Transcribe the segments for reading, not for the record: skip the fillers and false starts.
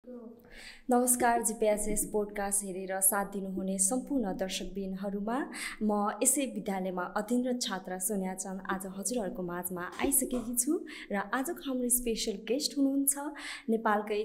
नमस्कार GPHS podcast हेरेर साथ दिनुहुने सम्पूर्ण दर्शकबिनहरुमा म यसै विद्यालयमा अध्ययनरत छात्रा सोनिया चन्द आज हजुरहरुको माझमा आइसकेकी छु र आजको हाम्रो स्पेशल गेस्ट हुनुहुन्छ नेपालकी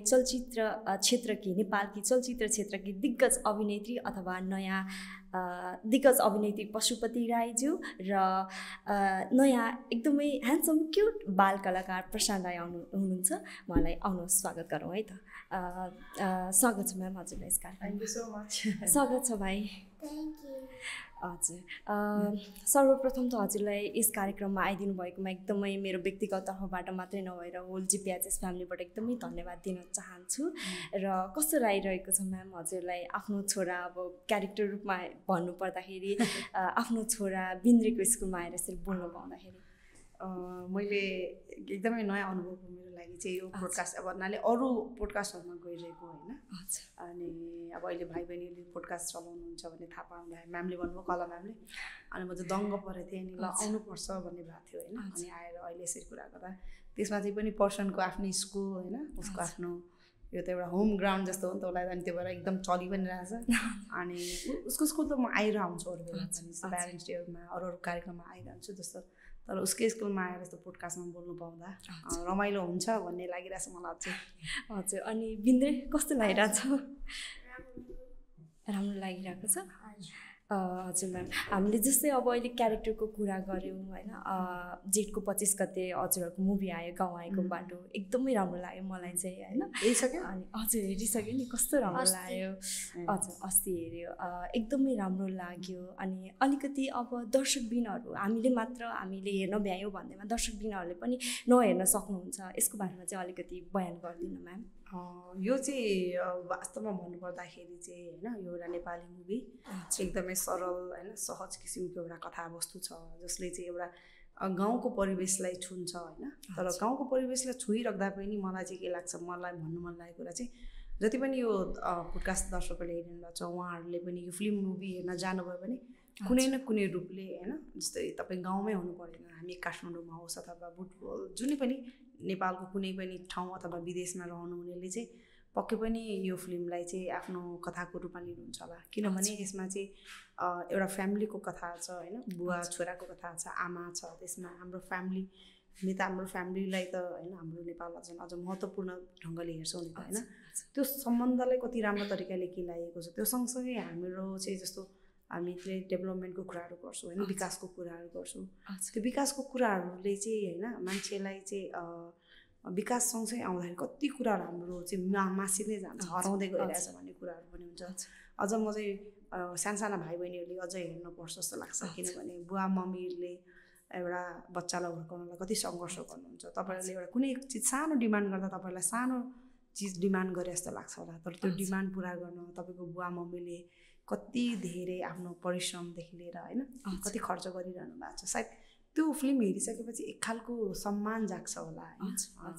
चलचित्र क्षेत्रकी दिग्गज अभिनेत्री अथवा नयाँ दिग्गज अभिनेत्री पशुपति राईज्यू र नयाँ एकदमै ह्यान्डसम क्युट बाल कलाकार प्रसान राई हुनुहुन्छ। उहाँलाई आउनु स्वागत गरौँ है त। स्वागत छ म्याम हजुरलाई यस कार्यक्रममा। Thank you so much. स्वागत छ भाइ। Thank you. हजुर सर्वप्रथम त हजुरलाई यस कार्यक्रममा आइदिनु भएकोमा एकदमै मेरो व्यक्तिगत तर्फबाट मात्रै नभएर होल GPHS फ्यामिलीबाट एकदमै धन्यवाद दिन चाहन्छु। र कस्तो लागिरहेको छ म्याम हजुरलाई आफ्नो छोरा अब क्यारेक्टर रूपमा भन्नु पर्दाखेरि आफ्नो छोरा बिन्द्रेको स्कुलमा आएर यसरी बोल्न पाउँदाखेरि मैले एकदमै नयाँ अनुभव हो मेरो लागि चाहिँ यो पोडकास्ट। अब नाले अरू पोडकास्टहरूमा गइरहेको होइन, अनि अब अहिले भाइ बहिनीले पोडकास्ट चलाउनुहुन्छ भन्ने थाहा पाउँदा म्यामले भन्नुभयो कला म्यामले, अनि म चाहिँ दङ्ग परेको थिएँ। अनि ल आउनुपर्छ भन्ने भएको थियो होइन। अनि आएर अहिले यसरी कुरा गर्दा त्यसमा चाहिँ पनि पर्सनको आफ्नै स्कुल होइन, उसको आफ्नो यो त एउटा होम ग्राउन्ड जस्तो हो नि त उसलाई। अनि त्यो भएर एकदम चलि पनि रहेछ। अनि उसको स्कुल त म आइरहन्छु अरू बेला पनि, प्यारेन्ट्स डेमा अरू कार्यक्रममा आइरहन्छु जस्तो। तर उसकै स्कुलमा आएर यस्तो पोडकास्टमा बोल्नु पाउँदा रमाइलो हुन्छ भन्ने लागिरहेछ मलाई चाहिँ। हजुर अनि बिन्द्रे कस्तो लागिरहेछ? राम्रो लागिरहेको छ। हजुर म्याम हामीले जस्तै अब अहिले क्यारेक्टरको कुरा गऱ्यौँ होइन, जेठको 25 गते हजुरहरूको मुभी आयो गाउँ आएको बाटो, एकदमै राम्रो लाग्यो मलाई चाहिँ होइन। हेरिसक्यो? अनि हजुर हेरिसक्यो नि, कस्तो राम्रो लाग्यो। हजुर अस्ति हेऱ्यो, एकदमै राम्रो लाग्यो। अनि अलिकति अब दर्शकबिनहरू हामीले हेर्न भ्यायौँ भन्दैमा दर्शकबिनहरूले पनि नहेर्न सक्नुहुन्छ, यसको बारेमा चाहिँ अलिकति बयान गरिदिनु म्याम। यो चाहिँ वास्तवमा भन्नुपर्दाखेरि चाहिँ होइन, यो एउटा नेपाली मुभी एकदमै सरल होइन सहज किसिमको एउटा कथावस्तु छ जसले चाहिँ एउटा गाउँको परिवेशलाई छुन्छ होइन। तर गाउँको परिवेशलाई छोइराख्दा पनि मलाई चाहिँ के लाग्छ, मलाई भन्नु मन लागेको कुरा चाहिँ जति पनि यो पोडकास्ट दर्शकहरूले हेरिनु भएको छ उहाँहरूले पनि यो फिल्म मुभी हेर्न जानुभयो भने कुनै न कुनै रूपले होइन, जस्तै तपाईँ गाउँमै हुनु परेन, हामी काठमाडौँमा होस् अथवा बुटबल जुनै पनि नेपालको कुनै पनि ठाउँ अथवा विदेशमा रहनुहुनेले चाहिँ पक्कै पनि यो फिल्मलाई चाहिँ आफ्नो कथाको रूपमा लिनुहुन्छ होला। किनभने यसमा चाहिँ एउटा फ्यामिलीको कथा छ होइन, बुवा छोराको कथा छ, आमा छ त्यसमा। हाम्रो फ्यामिलीलाई त होइन हाम्रो नेपालमा चाहिँ अझ महत्त्वपूर्ण ढङ्गले हेर्छौँ नि त होइन। त्यो सम्बन्धलाई कति राम्रो तरिकाले के लागेको छ, त्यो सँगसँगै हाम्रो चाहिँ जस्तो हामीले डेभलपमेन्टको कुराहरू गर्छौँ होइन, विकासको कुराहरू गर्छौँ। त्यो विकासको कुराहरूले चाहिँ होइन मान्छेलाई चाहिँ विकास सँगसँगै आउँदाखेरि कति कुराहरू हाम्रो चाहिँ मासिँदै जान्छ, हराउँदै गइरहेछ भन्ने कुराहरू पनि हुन्छ। अझ म चाहिँ साना भाइ बहिनीहरूले अझ हेर्नुपर्छ जस्तो लाग्छ। किनभने बुवा मम्मीहरूले एउटा बच्चालाई हुर्काउनलाई कति सङ्घर्ष गर्नुहुन्छ। तपाईँहरूले एउटा कुनै चिज सानो डिमान्ड गर्दा तपाईँलाई सानो चिज डिमान्ड गरे जस्तो लाग्छ होला, तर त्यो डिमान्ड पुरा गर्न तपाईँको बुवा मम्मीले कति धेरै आफ्नो परिश्रमदेखि लिएर होइन कति खर्च गरिरहनु भएको छ। सायद त्यो फिल्म हेरिसकेपछि एक खालको सम्मान जाग्छ होला होइन,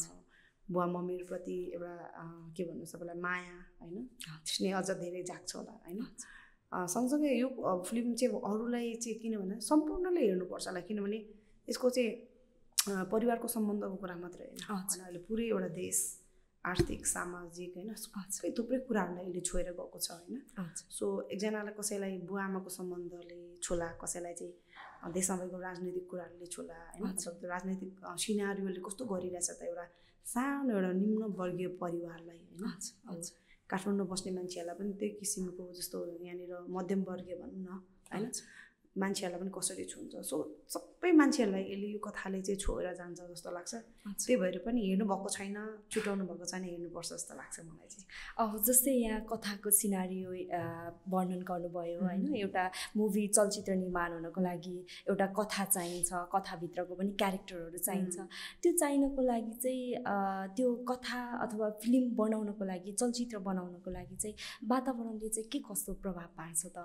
बुवा मम्मीहरूप्रति एउटा के भन्नु सबैलाई माया होइन, स्नेह अझ धेरै जाग्छ होला होइन। सँगसँगै यो फिल्म चाहिँ अरूलाई चाहिँ किनभने सम्पूर्णले हेर्नुपर्छ होला, किनभने यसको चाहिँ परिवारको सम्बन्धको कुरा मात्रै होइन, अहिले पुरै एउटा देश आर्थिक सामाजिक होइन थुप्रै कुराहरूलाई यसले छोएर गएको छ होइन। सो एकजनालाई कसैलाई बुवा आमाको सम्बन्धले छोला, कसैलाई चाहिँ देशमा भएको राजनीतिक कुराहरूले छोला होइन, त्यो राजनीतिक सिनारीहरूले कस्तो गरिरहेछ त एउटा सानो एउटा निम्न वर्गीय परिवारलाई होइन। अब काठमाडौँ बस्ने मान्छेहरूलाई पनि त्यही किसिमको जस्तो यहाँनिर मध्यम वर्गीय भनौँ न होइन मान्छेहरूलाई पनि कसरी छुन्छ। सो सबै मान्छेहरूलाई यसले यो कथाले चाहिँ छोएर जान्छ जस्तो लाग्छ। त्यही भएर पनि हेर्नुभएको छैन, छुट्याउनु भएको छैन, हेर्नुपर्छ जस्तो लाग्छ मलाई चाहिँ। अब जस्तै यहाँ कथाको सिनारियो वर्णन गर्नुभयो होइन, एउटा मुभी चलचित्र निर्माण हुनको लागि एउटा कथा चाहिन्छ, कथाभित्रको पनि क्यारेक्टरहरू चाहिन्छ। त्यो चाहिनको लागि चाहिँ त्यो कथा अथवा फिल्म बनाउनको लागि, चलचित्र बनाउनको लागि चाहिँ वातावरणले चाहिँ के कस्तो प्रभाव पार्छ त?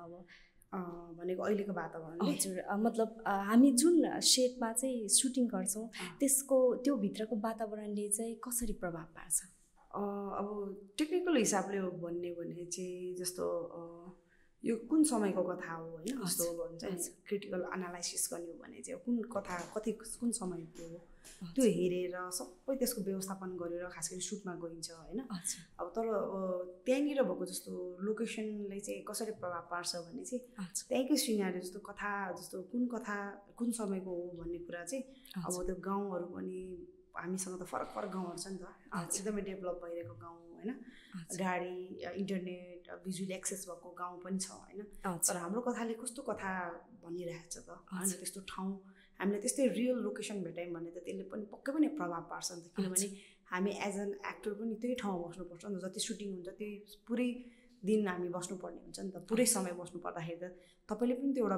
अब भनेको अहिलेको वातावरण हजुर मतलब हामी जुन सेटमा चाहिँ सुटिङ गर्छौँ त्यसको त्यो भित्रको वातावरणले चाहिँ कसरी प्रभाव पार्छ? अब टेक्निकल हिसाबले हो भन्ने भने चाहिँ जस्तो यो कुन समयको कथा हो होइन जस्तो भन्छ नि क्रिटिकल एनालाइसिस गर्ने हो भने चाहिँ कुन कथा कुन समयको हो त्यो हेरेर सबै त्यसको व्यवस्थापन गरेर खास गरी सुटमा गइन्छ होइन अब तर त्यहाँनिर भएको जस्तो लोकेसनले चाहिँ कसरी प्रभाव पार्छ भने चाहिँ त्यहीँकै सिनारी जस्तो कथा जस्तो कुन समयको हो भन्ने कुरा चाहिँ अब त्यो गाउँहरू पनि हामीसँग त फरक फरक गाउँहरू छ नि त एकदमै डेभलप भइरहेको गाउँ होइन गाडी इन्टरनेट बिजुली एक्सेस भएको गाउँ पनि छ होइन तर हाम्रो कथाले कस्तो कथा भनिरहेको छ त होइन त्यस्तो ठाउँ हामीले त्यस्तै रियल लोकेसन भेटायौँ भने त त्यसले पनि पक्कै पनि प्रभाव पार्छ नि त किनभने हामी एज एन एक्टर पनि त्यही ठाउँमा बस्नुपर्छ नि त जति सुटिङ हुन्छ त्यही पुरै दिन हामी बस्नुपर्ने हुन्छ नि त पुरै समय बस्नु पर्दाखेरि त तपाईँले पनि त्यो एउटा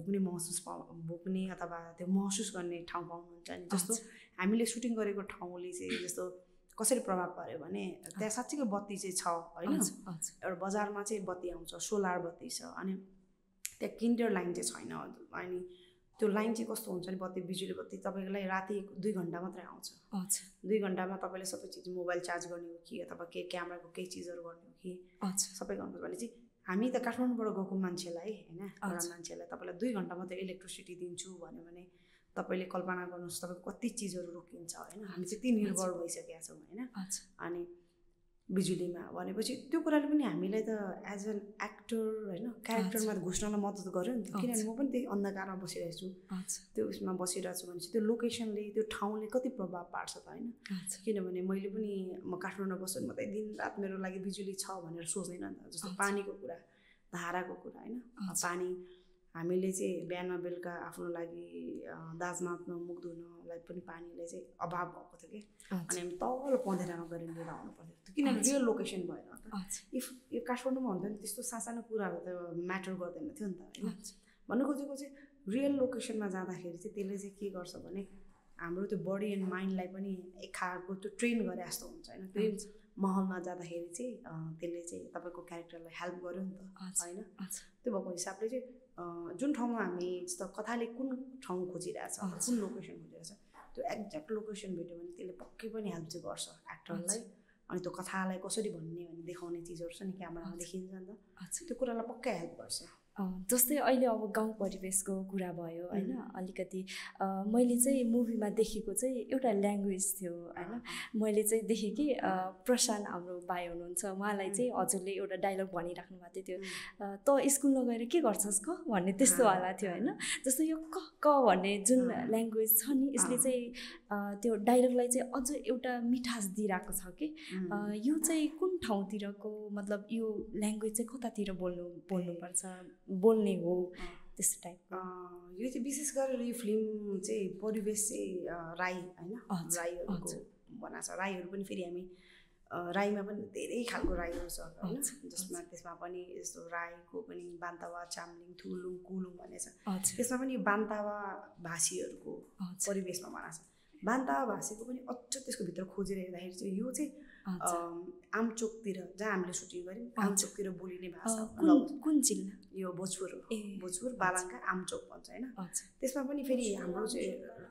भोग्ने अथवा त्यो महसुस गर्ने ठाउँ पाउनुहुन्छ नि जस्तो हामीले सुटिङ गरेको ठाउँले चाहिँ जस्तो कसरी प्रभाव पार्यो भने त्यहाँ साँच्चीकै बत्ती चाहिँ छ होइन एउटा बजारमा चाहिँ बत्ती आउँछ सोलर बत्ती छ अनि त्यहाँ किन्डर लाइन चाहिँ छैन अनि त्यो लाइन चाहिँ कस्तो हुन्छ नि बत्ती बिजुली बत्ती तपाईँलाई राति 2 घन्टा मात्रै आउँछ 2 घन्टामा तपाईँले सबै चिज मोबाइल चार्ज गर्ने हो कि अथवा के क्यामेराको केही चिजहरू गर्ने हो कि सबै गर्नु भने चाहिँ हामी त काठमाडौँबाट गएको मान्छेलाई होइन एउटा मान्छेलाई तपाईँलाई 2 घन्टा मात्रै इलेक्ट्रिसिटी दिन्छु भन्यो भने तपाईँले कल्पना गर्नुहोस् तपाईँको कति चिजहरू रोकिन्छ होइन हामी चाहिँ त्यति निर्भर भइसकेका छौँ होइन अनि बिजुलीमा भनेपछि त्यो कुराले पनि हामीलाई त एज एन एक्टर होइन क्यारेक्टरमा घुस्नलाई मद्दत गर्यो नि त किनभने म पनि त्यही अन्धकारमा बसिरहेको छु त्यो उसमा बसिरहेको छु भनेपछि त्यो लोकेसनले त्यो ठाउँले कति प्रभाव पार्छ त होइन किनभने मैले पनि म काठमाडौँमा बस्छु म त दिन रात मेरो लागि बिजुली छ भनेर सोच्दैन नि त जस्तो पानीको कुरा धाराको कुरा होइन पानी हामीले चाहिँ बिहान बेलुका आफ्नो लागि दाजमा आफ्नो मुख धुनलाई पनि पानीले चाहिँ अभाव भएको थियो कि अनि हामी तल पँधेरामा गएर लिएर आउनु पर्थ्यो त्यो किनभने रियल लोकेसन भएन त इफ यो काठमाडौँमा हुन्थ्यो भने त्यस्तो सानो कुराहरू त म्याटर गर्दैन थियो नि त होइन भन्नु खोजेको चाहिँ रियल लोकेसनमा जाँदाखेरि चाहिँ त्यसले चाहिँ के गर्छ भने हाम्रो त्यो बडी एन्ड माइन्डलाई पनि एक खालको त्यो ट्रेन गरे जस्तो हुन्छ होइन त्यो महलमा जाँदाखेरि चाहिँ त्यसले चाहिँ तपाईँको क्यारेक्टरलाई हेल्प गर्यो नि त होइन त्यो भएको हिसाबले चाहिँ जुन ठाउँमा हामी जस्तो कथाले कुन ठाउँ खोजिरहेछ कुन लोकेसन खोजिरहेछ त्यो एक्ज्याक्ट लोकेसन भेट्यो भने त्यसले पक्कै पनि हेल्प चाहिँ गर्छ एक्टरलाई अनि त्यो कथालाई कसरी भन्ने भन्ने देखाउने चिजहरू छ नि क्यामेरामा देखिन्छ नि त त्यो कुरालाई पक्कै हेल्प गर्छ जस्तै अहिले अब गाउँ परिवेशको कुरा भयो होइन अलिकति मैले चाहिँ मुभीमा देखेको चाहिँ एउटा ल्याङ्ग्वेज थियो होइन मैले चाहिँ देखेँ कि प्रशान्त हाम्रो भाइ हुनुहुन्छ उहाँलाई चाहिँ हजुरले एउटा डायलग भनिराख्नु भएको थियो त स्कुल नगएर के गर्छस् क भन्ने त्यस्तो वाला थियो होइन जस्तो यो क भन्ने जुन ल्याङ्ग्वेज छ नि यसले चाहिँ त्यो डायलगलाई चाहिँ अझ एउटा मिठास दिइरहेको छ कि यो चाहिँ कुन ठाउँतिरको मतलब यो ल्याङ्ग्वेज चाहिँ कतातिर बोल्नुपर्छ बोल्ने हो त्यस्तो टाइपको यो चाहिँ विशेष गरेर यो फिल्म चाहिँ परिवेश चाहिँ राई होइन राईहरूको बनाएको छ राईहरू पनि फेरि हामी राईमा पनि धेरै खालको राईहरू छ होइन त्यसमा पनि यस्तो राईको पनि बान्तावा चामलिङ थुलुङ कुलुङ भन्ने छ त्यसमा पनि बान्तावा भाषीहरूको परिवेशमा बनाएको छ बान्तावा भाषीको पनि अझ त्यसको भित्र खोजेर हेर्दाखेरि चाहिँ यो चाहिँ आमचोकतिर जहाँ हामीले सुटिङ गऱ्यौँ आमचोकतिर बोलिने भाषा कुन जिल्ला यो भोजपुर बालाङका आमचोक भन्छ होइन त्यसमा पनि फेरि हाम्रो चाहिँ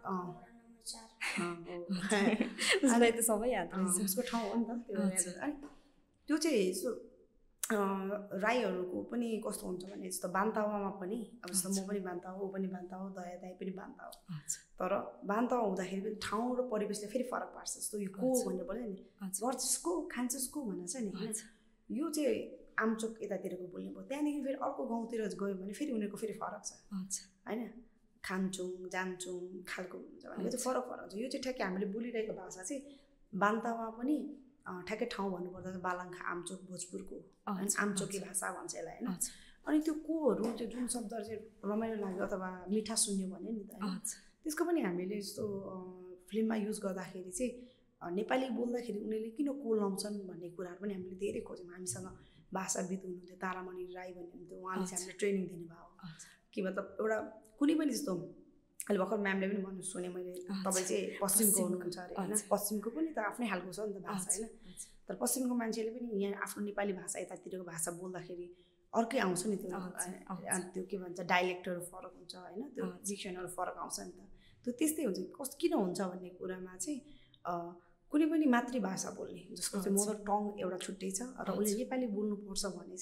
उसलाई त सबै याद उसको ठाउँ हो नि त त्यो चाहिँ यस्तो राईहरूको पनि कस्तो हुन्छ भने जस्तो बान्तावामा पनि अब जस्तो म पनि बान्तावा ऊ पनि बान्तावा दया दाई पनि बान्तावा तर बान्तावा हुँदाखेरि पनि ठाउँ र परिवेशले फेरि फरक पार्छ जस्तो यो को भन्ने बोल्यो नि गर्छस् को खान्छस् को भनेर चाहिँ नि होइन यो चाहिँ आमचोक यतातिरको बोल्ने भयो त्यहाँदेखि फेरि अर्को गाउँतिर गयो भने फेरि उनीहरूको फेरि फरक छ होइन खान्छौँ जान्छौँ खालको हुन्छ भनेको चाहिँ फरक हुन्छ यो चाहिँ ठ्याक्कै हामीले बोलिरहेको भाषा चाहिँ बान्तावा पनि ठ्याक्कै ठाउँ भन्नुपर्दा चाहिँ बालाङखा आमचोक भोजपुरको आमचोकी भाषा भन्छ यसलाई होइन अनि त्यो कोहरू त्यो जुन शब्दहरू चाहिँ रमाइलो लाग्यो अथवा मिठा सुन्यो भने नि त होइन त्यसको पनि हामीले जस्तो फिल्ममा युज गर्दाखेरि चाहिँ नेपाली बोल्दाखेरि उनीहरूले किन को लाउँछन् भन्ने कुराहरू पनि हामीले धेरै खोज्यौँ हामीसँग भाषाविद हुनुहुन्थ्यो तारामणि राई भन्ने हुनुहुन्थ्यो उहाँले चाहिँ हामीले ट्रेनिङ दिनुभयो कि मतलब एउटा कुनै पनि जस्तो अहिले भर्खर म्यामले पनि भन्नु सुने मैले तपाईँ चाहिँ पश्चिमको हुनुहुन्छ अरे होइन पश्चिमको पनि त आफ्नै खालको छ नि त भाषा होइन तर पश्चिमको मान्छेले पनि यहाँ आफ्नो नेपाली भाषा यतातिरको भाषा बोल्दाखेरि अर्कै आउँछ नि त्यो के भन्छ डाइलेक्टहरू फरक हुन्छ होइन त्यो डिक्सनहरू फरक आउँछ नि त त्यो त्यस्तै हुन्छ कस्तो किन हुन्छ भन्ने कुरामा चाहिँ कुनै पनि मातृभाषा बोल्ने जसको चाहिँ मदर टङ एउटा छुट्टै छ र उसले नेपाली बोल्नुपर्छ भने चाहिँ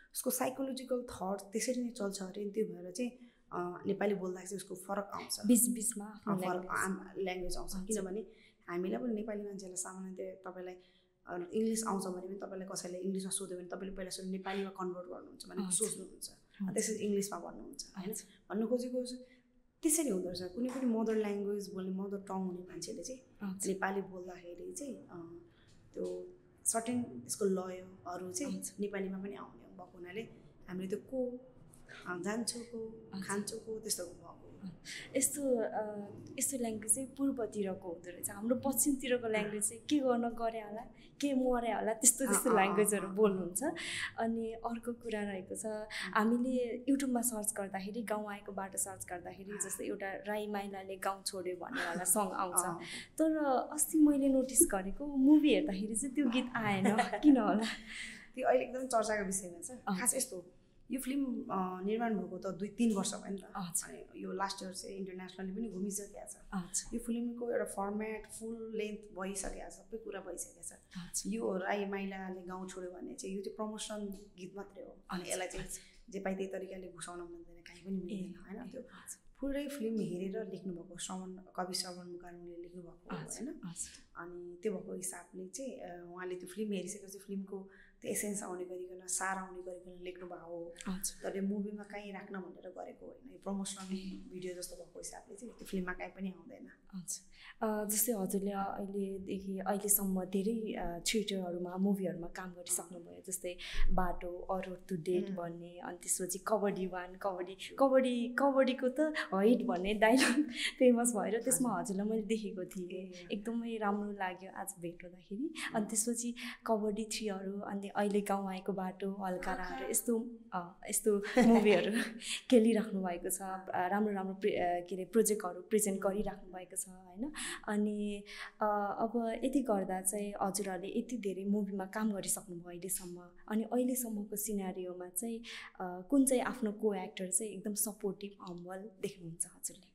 उसको साइकोलोजिकल थट त्यसरी नै चल्छ अरे। त्यो भएर चाहिँ नेपाली बोल्दाखेरि चाहिँ उसको फरक आउँछ, बिचबिचमा फरक ल्याङ्ग्वेज आउँछ। किनभने हामीलाई पनि नेपाली मान्छेलाई सामान्यतया तपाईँलाई इङ्ग्लिस आउँछ भने पनि तपाईँलाई कसैले इङ्ग्लिसमा सोध्यो भने तपाईँले पहिला सुरु नेपालीमा कन्भर्ट गर्नुहुन्छ भने सोच्नुहुन्छ, त्यसरी इङ्ग्लिसमा भन्नुहुन्छ होइन। भन्नु खोजेको त्यसरी हुँदो रहेछ। कुनै पनि मदर ल्याङ्ग्वेज बोल्ने मदर टङ हुने मान्छेले चाहिँ नेपाली बोल्दाखेरि चाहिँ त्यो सर्टेन यसको लयहरू चाहिँ नेपालीमा पनि आउने भएको हुनाले हामीले त्यो को जान्छौँ को खान्छौँ को त्यस्तो भएको। यस्तो यस्तो ल्याङ्ग्वेज चाहिँ पूर्वतिरको हुँदो रहेछ। हाम्रो पश्चिमतिरको ल्याङ्ग्वेज चाहिँ के गर्न गरे होला, के मरे होला, त्यस्तो त्यस्तो ल्याङ्ग्वेजहरू बोल्नुहुन्छ। अनि अर्को कुरा रहेको छ, हामीले युट्युबमा सर्च गर्दाखेरि गाउँ आएको बाटो सर्च गर्दाखेरि जस्तै एउटा राई माइलाले गाउँ छोड्यो भन्नेवाला सङ आउँछ। तर अस्ति मैले नोटिस गरेको मुभी हेर्दाखेरि चाहिँ त्यो गीत आएन, किन होला? त्यो अहिले एकदम चर्चाको विषयमा छ। खास यस्तो यो फिल्म निर्माण भएको त 2-3 वर्ष भयो नि त। अनि यो लास्ट इयर चाहिँ इन्टरनेसनली पनि घुमिसकेको छ। यो फिल्मको एउटा फर्मेट फुल लेन्थ भइसकेको छ, सबै कुरा भइसकेको छ। यो राई माइलाले गाउँ छोड्यो भन्ने चाहिँ यो चाहिँ प्रमोसन गीत मात्रै हो। अनि यसलाई चाहिँ जे पाइ त्यही तरिकाले घुसाउन मिल्दैन, कहीँ पनि मिल्दैन होइन। त्यो पुरै फिल्म हेरेर लेख्नुभएको कवि श्रवण मुकारुङले लेख्नुभएको होइन। अनि त्यो भएको हिसाबले चाहिँ उहाँले त्यो फिल्म हेरिसकेपछि फिल्मको त्यो एसेन्स आउने गरिकन सार आउने गरिकन लेख्नु भएको हो। तर मुभीमा कहीँ राख्न भनेर गरेको होइन। यो प्रमोसनल भिडियो जस्तो भएको हिसाबले चाहिँ त्यो फिल्ममा कहीँ पनि आउँदैन। जस्तै हजुरले अहिलेसम्म धेरै थिएटरहरूमा मुभीहरूमा काम गरिसक्नुभयो, जस्तै बाटो, अरू टु डेट भन्ने, अनि त्यसपछि कबड्डी 1, कबड्डीको त हाइट भन्ने डायलग फेमस भएर त्यसमा हजुरलाई मैले देखेको थिएँ, एकदमै राम्रो लाग्यो आज भेट हुँदाखेरि। अनि त्यसपछि कबड्डी 3हरू, अनि अहिले गाउँ आएको बाटो, हल्काराहरू, यस्तो मुभीहरू खेलिराख्नु भएको छ। राम्रो राम्रो के अरे प्रोजेक्टहरू प्रेजेन्ट गरिराख्नु भएको छ होइन। अनि अब यति गर्दा चाहिँ हजुरहरूले यति धेरै मुभीमा काम गरिसक्नुभयो अहिलेसम्म, अनि अहिलेसम्मको सिनारियोमा चाहिँ कुन चाहिँ आफ्नो को एक्टर चाहिँ एकदम सपोर्टिभ हम्बल देख्नुहुन्छ हजुरले?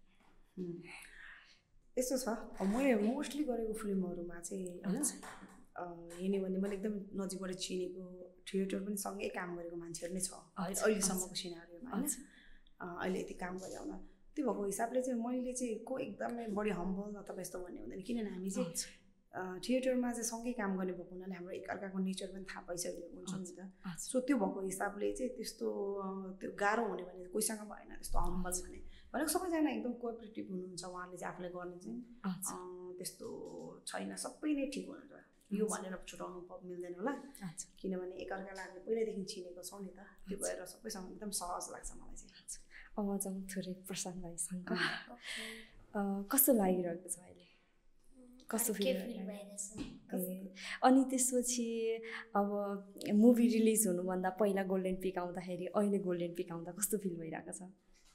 यस्तो छ, मैले मोस्टली गरेको फिल्महरूमा चाहिँ हेर्ने भने मैले एकदम नजिकबाट चिनेको थिएटर पनि सँगै काम गरेको मान्छेहरू नै छ अहिलेसम्मको सिनारियोमा होइन। अहिले यति काम गरे होला त्यो भएको हिसाबले चाहिँ मैले चाहिँ को एकदमै बढी हम्बल अथवा यस्तो भन्ने हुँदैन। किनभने हामी चाहिँ थिएटरमा चाहिँ सँगै काम गर्ने भएको हुनाले हाम्रो एकअर्काको नेचर पनि थाहा पाइसकेको हुन्छ नि त। सो त्यो भएको हिसाबले चाहिँ त्यस्तो त्यो गाह्रो हुने भने कोहीसँग भएन त्यस्तो हम्बल भनेको सबैजना एकदम कोअपरेटिभ हुनुहुन्छ। उहाँले चाहिँ आफूले गर्ने चाहिँ त्यस्तो छैन, सबै नै ठिक हुनुहुन्छ। यो भनेर छुटाउनु मिल्दैन होला, किनभने एकअर्कालाई हामीले पहिल्यैदेखि चिनेको छौँ नि त। त्यो भएर सबैसँग एकदम सहज लाग्छ मलाई चाहिँ। अब जाउँ थोरै प्रशान्त भाइसँग, कस्तो लागिरहेको छ अहिले, कस्तो फिल भइरहेको? अनि त्यसपछि अब मुभी रिलिज हुनुभन्दा पहिला गोल्डन पिक आउँदाखेरि अहिले गोल्डन पिक आउँदा कस्तो फिल भइरहेको छ?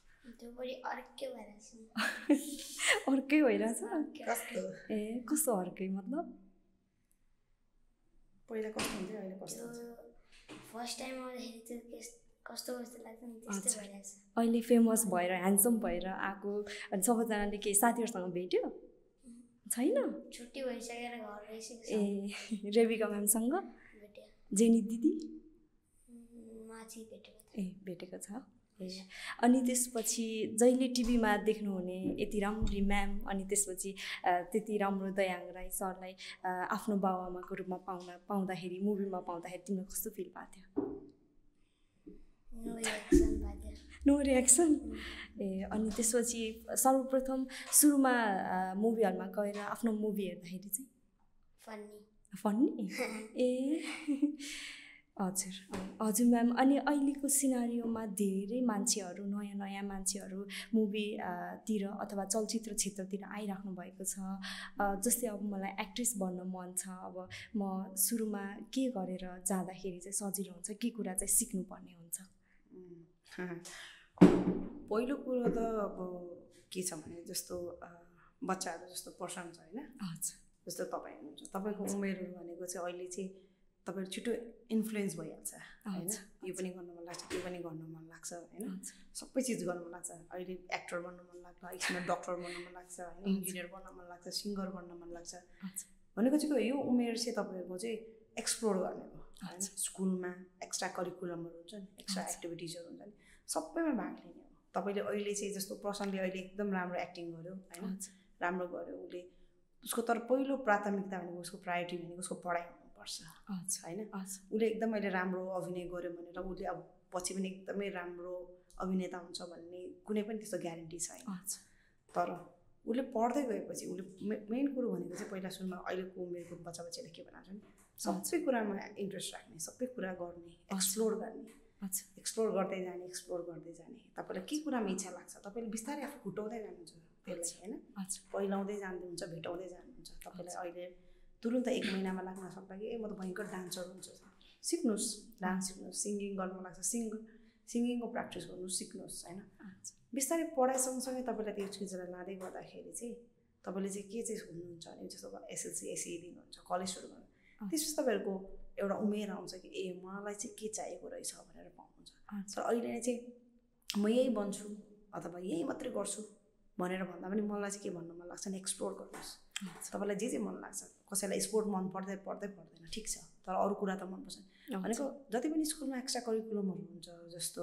अर्कै भइरहेछ। ए कस्तो अर्कै मतलब? पहिला कस्तो हुन्थ्यो अहिले कस्तो हुन्छ? फर्स्ट टाइम आउँदाखेरि चाहिँ कस्तो लाग्छ नि त्यस्तै भइरहेछ। अहिले फेमस भएर ह्यान्डसम भएर आएको, अनि सबैजनाले के साथीहरूसँग भेट्यो छैन? छुट्टी भइसकेर घर गइसकेको छ। ए रेबिका म्यामसँग भेट्यो, जेनी दिदी माथि भेटेको ए भेटेको छ। ए अनि त्यसपछि जहिले टिभीमा देख्नुहुने यति राम्री म्याम, अनि त्यसपछि त्यति राम्रो दयाङ राई सरलाई आफ्नो बाबुआमाको रूपमा पाउँदाखेरि मुभीमा पाउँदाखेरि तिमीलाई कस्तो फिल भएको थियो? No reaction. ए अनि त्यसपछि सर्वप्रथम सुरुमा मुभी हलमा गएर आफ्नो मुभी हेर्दाखेरि चाहिँ फन्नी ए हजुर म्याम। अनि अहिलेको सिनारियोमा धेरै मान्छेहरू नयाँ मान्छेहरू मुभीतिर अथवा चलचित्र क्षेत्रतिर आइराख्नु भएको छ। जस्तै अब मलाई एक्ट्रेस बन्न मन छ, अब म सुरुमा के गरेर जाँदाखेरि चाहिँ सजिलो हुन्छ, के कुरा चाहिँ सिक्नुपर्ने हुन्छ? पहिलो कुरो त अब के छ भने जस्तो बच्चाहरू जस्तो पर्सन छ होइन, जस्तो तपाईँ हुनुहुन्छ, तपाईँको उमेरहरू भनेको चाहिँ अहिले चाहिँ तपाईँहरू छिटो इन्फ्लुएन्स भइहाल्छ होइन। यो पनि गर्न मन लाग्छ, त्यो पनि गर्न मन लाग्छ होइन, सबै चिज गर्न मन लाग्छ। अहिले एक्टर बन्न मन लाग्छ, एकछिनमा डक्टर बन्न मन लाग्छ होइन, इन्जिनियर बन्न मन लाग्छ, सिङ्गर बन्न मन लाग्छ। भनेको चाहिँ यो उमेर चाहिँ तपाईँहरूको चाहिँ एक्सप्लोर गर्ने हो होइन स्कुलमा एक्स्ट्रा करिकुलमहरू हुन्छ नि एक्स्ट्रा एक्टिभिटिजहरू हुन्छ नि सबैमा भाग लिने हो तपाईँले अहिले चाहिँ जस्तो प्रसनले अहिले एकदम राम्रो एक्टिङ गर्यो होइन राम्रो गर्यो उसले उसको तर पहिलो प्राथमिकता भनेको उसको प्रायोरिटी भनेको उसको पढाइ हुनुपर्छ होइन उसले एकदम अहिले राम्रो अभिनय गर्यो भनेर उसले अब पछि पनि एकदमै राम्रो अभिनेता हुन्छ भन्ने कुनै पनि त्यस्तो ग्यारेन्टी छैन तर उसले पढ्दै गएपछि उसले मेन कुरो भनेको चाहिँ पहिला सुरुमा अहिलेको उमेरको बच्चा बच्चीले के भन्छ भने सबै कुरामा इन्ट्रेस्ट राख्ने सबै कुरा गर्ने एक्सप्लोर गर्ने एक्सप्लोर गर्दै जाने तपाईँलाई के कुरामा इच्छा लाग्छ तपाईँले बिस्तारै आफू घुटाउँदै जानुहुन्छ त्यसलाई होइन पहिलाउँदै जानुहुन्छ भेटाउँदै जानुहुन्छ तपाईँलाई अहिले तुरुन्त 1 महिनामा लाग्न सक्ला कि म त भयङ्कर डान्सर हुन्छ सिक्नुहोस् डान्स सिक्नुहोस् सिङ्गिङ गर्नु लाग्छ सिङ्गिङको प्र्याक्टिस गर्नु सिक्नुहोस् होइन बिस्तारै पढाइ सँगसँगै तपाईँलाई त्यो चिजलाई लाँदै गर्दाखेरि चाहिँ तपाईँले चाहिँ के चाहिँ हुनुहुन्छ भने जस्तो एसएलसी एसई दिनुहुन्छ कलेज सुरु गर्नु त्यसपछि तपाईँहरूको एउटा उमेर आउँछ कि ए मलाई चाहिँ के चाहिएको रहेछ भनेर पाउनुहुन्छ तर अहिले चाहिँ म यही बन्छु अथवा यही मात्रै गर्छु भनेर भन्दा पनि मलाई चाहिँ के भन्नु मन लाग्छ भने एक्सप्लोर गर्नुहोस् तपाईँलाई जे मन लाग्छ कसैलाई स्पोर्ट मन पर्दैन ठिक छ तर अरू कुरा त मनपर्छ भनेको जति पनि स्कुलमा एक्स्ट्रा करिकुलमहरू हुन्छ जस्तो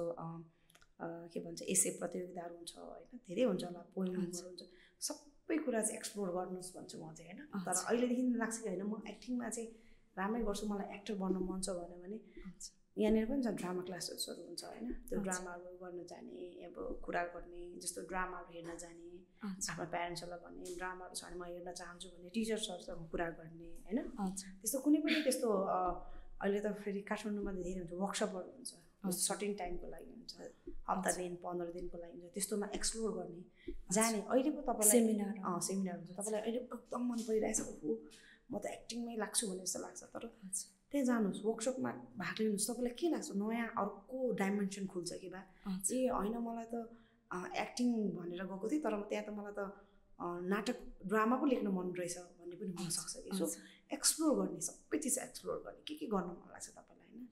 के भन्छ एसे प्रतियोगिताहरू हुन्छ होइन धेरै हुन्छ होला पोइमहरू हुन्छ सबै कुरा चाहिँ एक्सप्लोर गर्नुहोस् भन्छु म चाहिँ होइन तर अहिलेदेखि लाग्छ कि होइन म एक्टिङमा चाहिँ राम्रै गर्छु मलाई एक्टर बन्न मन छ भने यहाँनिर पनि छ ड्रामा क्लासेसहरू हुन्छ होइन त्यो ड्रामाहरू गर्न जाने अब कुरा गर्ने जस्तो ड्रामाहरू हेर्न जाने आफ्नो प्यारेन्ट्सहरूलाई भन्ने ड्रामाहरू छ भने म हेर्न चाहन्छु भने टिचर्सहरूसँग कुरा गर्ने होइन त्यस्तो कुनै पनि त्यस्तो अहिले त फेरि काठमाडौँमा धेरै हुन्छ वर्कसपहरू हुन्छ सर्टेन टाइमको लागि हुन्छ हप्ता दिन 15 दिनको लागि हुन्छ त्यस्तोमा एक्सप्लोर गर्ने जाने अहिले पो तपाईँलाई सेमिनार हुन्छ तपाईँलाई अहिले एकदम मन परिरहेछ ओहो म त एक्टिङमै लाग्छु भन्ने जस्तो लाग्छ तर त्यहाँ जानुहोस् वर्कसपमा भाग लिनुहोस् तपाईँलाई के लाग्छ नयाँ अर्को डाइमेन्सन खुल्छ कि बा ए होइन मलाई त एक्टिङ भनेर गएको थिएँ तर त्यहाँ त मलाई त नाटक ड्रामा पो लेख्न मन रहेछ भन्ने पनि हुनसक्छ कि सो एक्सप्लोर गर्ने सबै चिज एक्सप्लोर गर्ने के गर्न मन लाग्छ तपाईँलाई होइन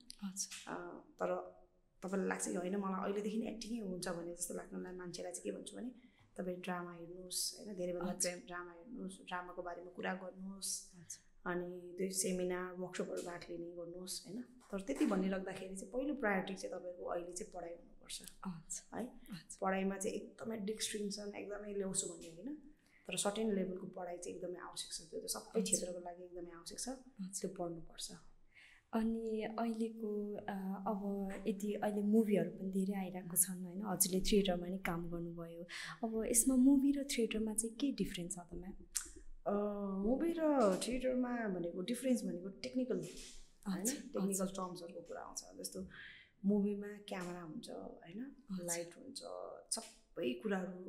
तर तपाईँलाई लाग्छ कि होइन मलाई अहिलेदेखि एक्टिङै हुन्छ भने जस्तो लाग्नलाई मान्छेलाई चाहिँ के भन्छु भने तपाईँ ड्रामा हेर्नुहोस् होइन धेरैभन्दा ड्रामा हेर्नुहोस् ड्रामाको बारेमा कुरा गर्नुहोस् अनि त्यो सेमिनार वर्कसपहरू भाग लिने गर्नुहोस् होइन तर त्यति भनिराख्दाखेरि चाहिँ पहिलो प्रायोरिटी चाहिँ तपाईँको अहिले चाहिँ पढाइ हुनुपर्छ है पढाइमा चाहिँ एकदमै डिस्ट्रिक्सन एकदमै ल्याउँछु भन्ने होइन तर सर्टेन लेभलको पढाइ चाहिँ एकदमै आवश्यक छ त्यो सबै क्षेत्रको लागि एकदमै आवश्यक छ त्यो पढ्नुपर्छ अनि अहिलेको अब यति अहिले मुभीहरू पनि धेरै आइरहेको छन् होइन हजुरले थिएटरमा नि काम गर्नुभयो अब यसमा मुभी र थिएटरमा चाहिँ के डिफ्रेन्स छ त म्याम मुभी र थिएटरमा भनेको डिफ्रेन्स भनेको टेक्निकल होइन टेक्निकल टर्म्सहरूको कुरा आउँछ जस्तो मुभीमा क्यामेरा हुन्छ होइन लाइट हुन्छ सबै कुराहरू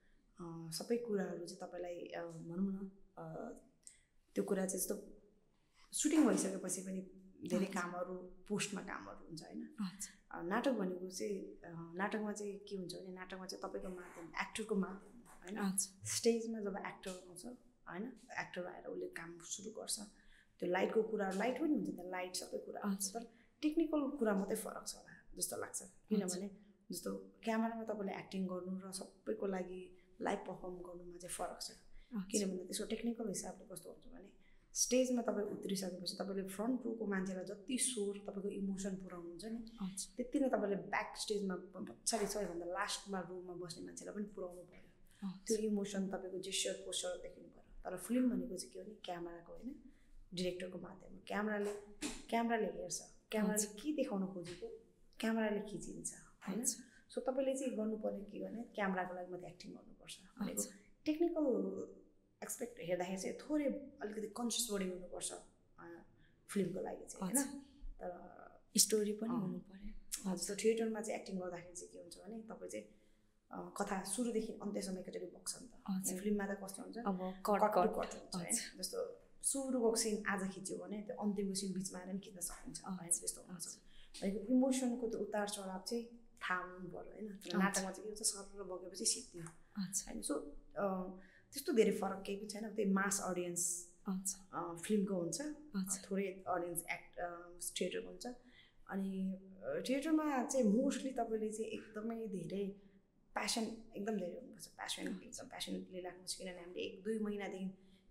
चाहिँ तपाईँलाई भनौँ न त्यो कुरा चाहिँ जस्तो सुटिङ भइसकेपछि पनि धेरै कामहरू पोस्टमा कामहरू हुन्छ होइन नाटक भनेको चाहिँ नाटकमा चाहिँ के हुन्छ भने नाटकमा चाहिँ तपाईँको माध्यम एक्टरको माध्यम होइन स्टेजमा जब एक्टर आउँछ होइन एक्टर आएर उसले काम सुरु गर्छ त्यो लाइटको कुरा लाइट पनि हुन्छ त्यहाँ लाइट सबै कुरा हुन्छ तर टेक्निकल कुरा मात्रै फरक छ होला जस्तो लाग्छ किनभने जस्तो क्यामेरामा तपाईँले एक्टिङ गर्नु र सबैको लागि लाइभ पर्फर्म गर्नुमा चाहिँ फरक छ किनभने त्यसको टेक्निकल हिसाबले कस्तो हुन्छ भने स्टेजमा तपाईँ उत्रिसकेपछि तपाईँले फ्रन्ट रोको मान्छेलाई जति स्वर तपाईँको इमोसन पुऱ्याउनुहुन्छ नि त्यति नै तपाईँले ब्याक स्टेजमा पछाडि सबैभन्दा लास्टमा रोमा बस्ने मान्छेलाई पनि पुऱ्याउनु पऱ्यो त्यो इमोसन तपाईँको जेस्चर पोस्चर देख्नु पऱ्यो तर फिल्म भनेको चाहिँ के हो भने क्यामेराको होइन डिरेक्टरको माध्यममा क्यामेराले हेर्छ क्यामेराले के देखाउन खोजेको क्यामेराले खिचिन्छ होइन सो तपाईँले चाहिँ गर्नु पर्ने के गर्ने क्यामेराको लागि मात्रै एक्टिङ गर्नुपर्छ भनेको टेक्निकल एक्सपेक्ट हेर्दाखेरि चाहिँ थोरै अलिकति कन्सियस बडी हुनुपर्छ फिल्मको लागि चाहिँ होइन तर स्टोरी पनि हुनु पर्यो जस्तो थिएटरमा चाहिँ एक्टिङ गर्दाखेरि चाहिँ के हुन्छ भने तपाईँ चाहिँ कथा सुरुदेखि अन्त्यसम्म एकचोटि बग्छ नि त फिल्ममा त कस्तो हुन्छ अब कट हुन्छ होइन जस्तो सुरुको सिन आज खिच्यो भने त्यो अन्तिमको सिन बिचमा आएर पनि खिच्न सकिन्छ होइन त्यस्तो हुन्छ भनेको इमोसनको त्यो उतार चढाव चाहिँ थाहा हुनु पऱ्यो होइन तर नाटकमा चाहिँ के हुन्छ सर बगेपछि सिक्दियो होइन सो त्यस्तो धेरै फरक केही पनि छैन त्यही मास अडियन्स फिल्मको हुन्छ थोरै अडियन्स थिएटरको हुन्छ अनि थिएटरमा चाहिँ मोस्टली तपाईँले चाहिँ एकदमै धेरै प्यासन एकदम धेरै हुनुपर्छ प्यासन एकदम प्यासनेटली राख्नुहोस् किनभने हामीले 1-2 महिनादेखि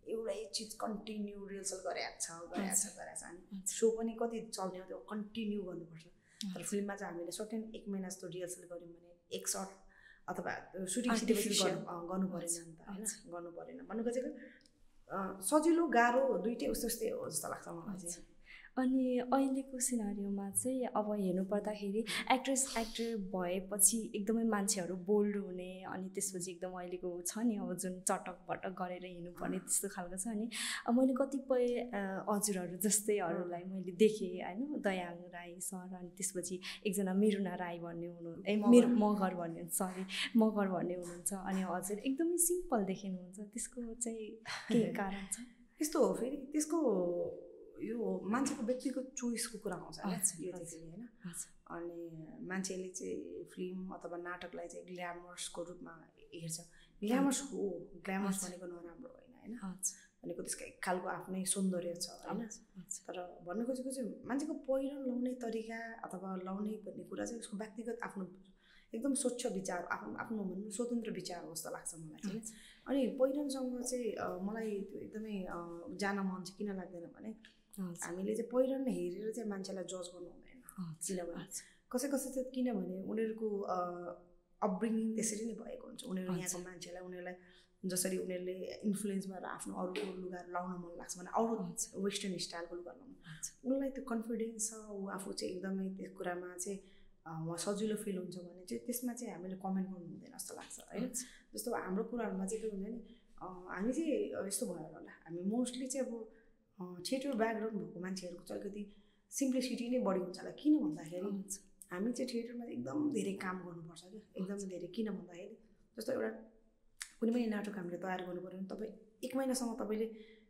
एउटै चिज कन्टिन्यू रिहर्सल गरेको छ अनि सो पनि कति चल्ने हो त्यो कन्टिन्यू गर्नुपर्छ तर फिल्ममा चाहिँ हामीले सर्टेन 1 महिना जस्तो रिहर्सल गऱ्यौँ भने एक सर्ट अथवा सुटिङ सिटेपछि गर्नु परेन नि त होइन गर्नु परेन भन्नु खोजेको सजिलो गाह्रो दुइटै उस्तै हो जस्तो लाग्छ मलाई चाहिँ अनि अहिलेको सिनारीयोमा चाहिँ अब हेर्नु पर्दाखेरि एक्टर भएपछि एकदमै मान्छेहरू बोल्ड हुने अनि त्यसपछि एकदम अहिलेको छ नि अब जुन चटक पटक गरेर हिँड्नुपर्ने त्यस्तो खालको छ अनि मैले कतिपय हजुरहरू जस्तैहरूलाई मैले देखेँ होइन दयाङ राई सर अनि त्यसपछि एकजना मिरुना राई भन्ने मगर भन्ने हुनुहुन्छ अनि हजुर एकदमै सिम्पल देखिनुहुन्छ त्यसको चाहिँ के कारण छ यस्तो हो फेरि त्यसको यो मान्छेको व्यक्तिगत चोइसको कुरा आउँछ यो चाहिँ होइन अनि मान्छेले चाहिँ फिल्म अथवा नाटकलाई चाहिँ ग्ल्यामर्सको रूपमा हेर्छ ग्ल्यामर्स हो ग्ल्यामर्स भनेको नराम्रो होइन भनेको त्यसको एक खालको आफ्नै सौन्दर्य छ होइन तर भन्नु खोजेको चाहिँ मान्छेको पहिरन लाउने तरिका अथवा लाउने भन्ने कुरा चाहिँ उसको व्यक्तिगत आफ्नो एकदम स्वच्छ विचार आफ्नो भन्नु स्वतन्त्र विचार हो जस्तो लाग्छ मलाई चाहिँ अनि पहिरनसँग चाहिँ मलाई त्यो एकदमै जान मन चाहिँ किन लाग्दैन भने हामीले चाहिँ पहिरन हेरेर चाहिँ मान्छेलाई जज गर्नु हुँदैन किनभने कसै चाहिँ किनभने उनीहरूको अपब्रिङिङ त्यसरी नै भएको हुन्छ उनीहरू यहाँको मान्छेलाई उनीहरूलाई जसरी उनीहरूले इन्फ्लुएन्स भएर आफ्नो अरूको लुगाहरू लाउन मन लाग्छ भने अरू वेस्टर्न स्टाइलको लुगा लाउनु उनलाई त्यो कन्फिडेन्स छ ऊ आफू चाहिँ एकदमै त्यो कुरामा चाहिँ उहाँ सजिलो फिल हुन्छ भने चाहिँ त्यसमा चाहिँ हामीले कमेन्ट गर्नु हुँदैन जस्तो लाग्छ होइन जस्तो हाम्रो कुराहरूमा चाहिँ के हुन्छ नि हामी चाहिँ यस्तो भयो होला हामी मोस्टली चाहिँ अब थिएटर ब्याकग्राउन्ड भएको मान्छेहरूको चाहिँ अलिकति सिम्प्लिसिटी नै बढी हुन्छ होला किन भन्दाखेरि हामी चाहिँ थिएटरमा एकदम धेरै काम गर्नुपर्छ क्या एकदम धेरै किन भन्दाखेरि जस्तो एउटा कुनै पनि नाटक हामीले तयार गर्नु पऱ्यो भने तपाईँ 1 महिनासम्म तपाईँले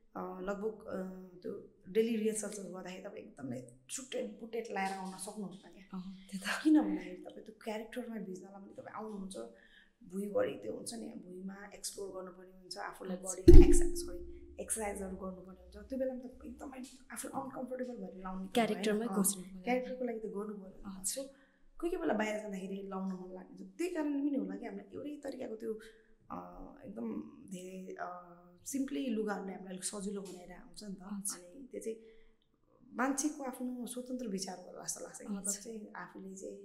लगभग त्यो डेली रिहर्सल्सहरू गर्दाखेरि तपाईँ एकदमै सुटेड बुटेड लाएर आउन सक्नुहुन्छ क्या किन भन्दाखेरि तपाईँ त्यो क्यारेक्टरमा भिज्नलाई पनि तपाईँ आउनुहुन्छ भुइँ बढी त्यो हुन्छ नि भुइँमा एक्सप्लोर गर्नुपर्ने हुन्छ आफूलाई बडीमा एक्सर्साइजहरू गर्नुपर्ने हुन्छ त्यो बेलामा त एकदमै आफू अनकम्फर्टेबल भएर लाउने क्यारेक्टरको लागि त गर्नु पर्यो सो कोही बेला बाहिर जाँदाखेरि लाउन मन लाग्छ त्यही कारणले पनि होला कि हामीलाई एउटै तरिकाको त्यो एकदम धेरै सिम्पली लुगाहरूले हामीलाई अलिक सजिलो बनाएर आउँछ नि त अनि त्यो चाहिँ मान्छेको आफ्नो स्वतन्त्र विचार होला जस्तो लाग्छ मतलब चाहिँ आफूले चाहिँ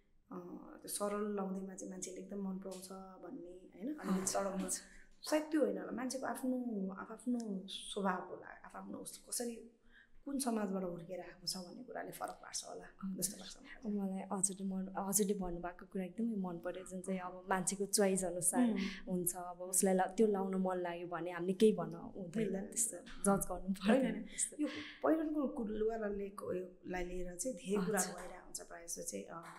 त्यो सरल लाउँदैमा चाहिँ मान्छेले एकदम मन पराउँछ भन्ने होइन अनि सडकमा सायद त्यो होइन होला मान्छेको आफ्नो स्वभाव होला आफ्नो कसरी कुन समाजबाट हुर्केर आएको छ भन्ने कुराले फरक पार्छ होला जस्तो लाग्छ मलाई हजुरले भन्नुभएको कुरा एकदमै मन पर्यो जुन चाहिँ अब मान्छेको चोइस अनुसार हुन्छ अब उसलाई त्यो लाउन मन लाग्यो भने हामीले केही भन्न हुँदैन त्यस्तो जज गर्नु पर्दैन यो पहिरनको लुगालाई लिएर चाहिँ धेरै कुराहरू भइरहेको हुन्छ प्रायः जस्तो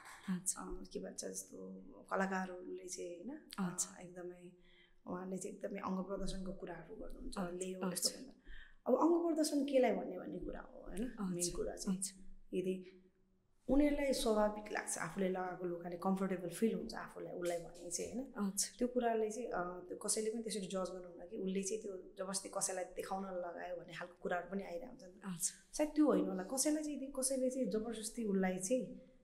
चाहिँ के भन्छ जस्तो कलाकारहरूले चाहिँ होइन एकदमै उहाँले चाहिँ एकदमै अङ्ग प्रदर्शनको कुराहरू गर्नुहुन्छ ल्यायो यस्तो भन्दा अब अङ्ग प्रदर्शन केलाई भन्ने कुरा हो होइन मेन कुरा चाहिँ यदि उनीहरूलाई स्वाभाविक लाग्छ आफूले लगाएको लुगाले कम्फर्टेबल फिल हुन्छ आफूलाई उसलाई भने चाहिँ होइन त्यो कुराले चाहिँ त्यो कसैले पनि त्यसरी जज गर्नुहुन्न कि उसले चाहिँ त्यो जबरजस्ती कसैलाई देखाउन लगायो भन्ने खालको कुराहरू पनि आइरहेको हुन्छ नि सायद त्यो होइन होला कसैले चाहिँ जबरजस्ती उसलाई चाहिँ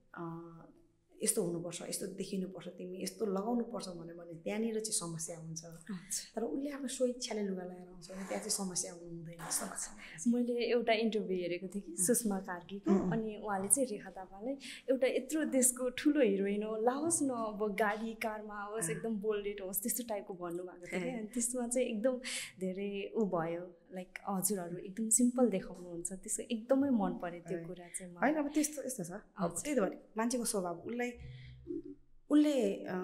यस्तो हुनुपर्छ यस्तो देखिनुपर्छ तिमी यस्तो लगाउनुपर्छ भन्यो भने त्यहाँनिर चाहिँ समस्या हुन्छ तर उसले आफ्नो स्वेच्छाले लुगा लगाएर आउँछ भने त्यहाँ चाहिँ समस्या हुँदैन जस्तो लाग्छ मैले एउटा इन्टरभ्यू हेरेको थिएँ कि सुषमा कार्कीको अनि उहाँले चाहिँ रेखा थापालाई एउटा यत्रो देशको ठुलो हिरोइन हो लाओस् न अब गाडी कारमा आओस् एकदम बोल्डेड होस् त्यस्तो टाइपको भन्नुभएको थियो क्या अनि त्यसमा चाहिँ एकदम धेरै ऊ भयो लाइक हजुरहरू एकदम सिम्पल देखाउनुहुन्छ त्यसको एकदमै मन पऱ्यो त्यो कुरा चाहिँ होइन अब त्यस्तो यस्तो छ अब त्यही त मान्छेको स्वभाव उसले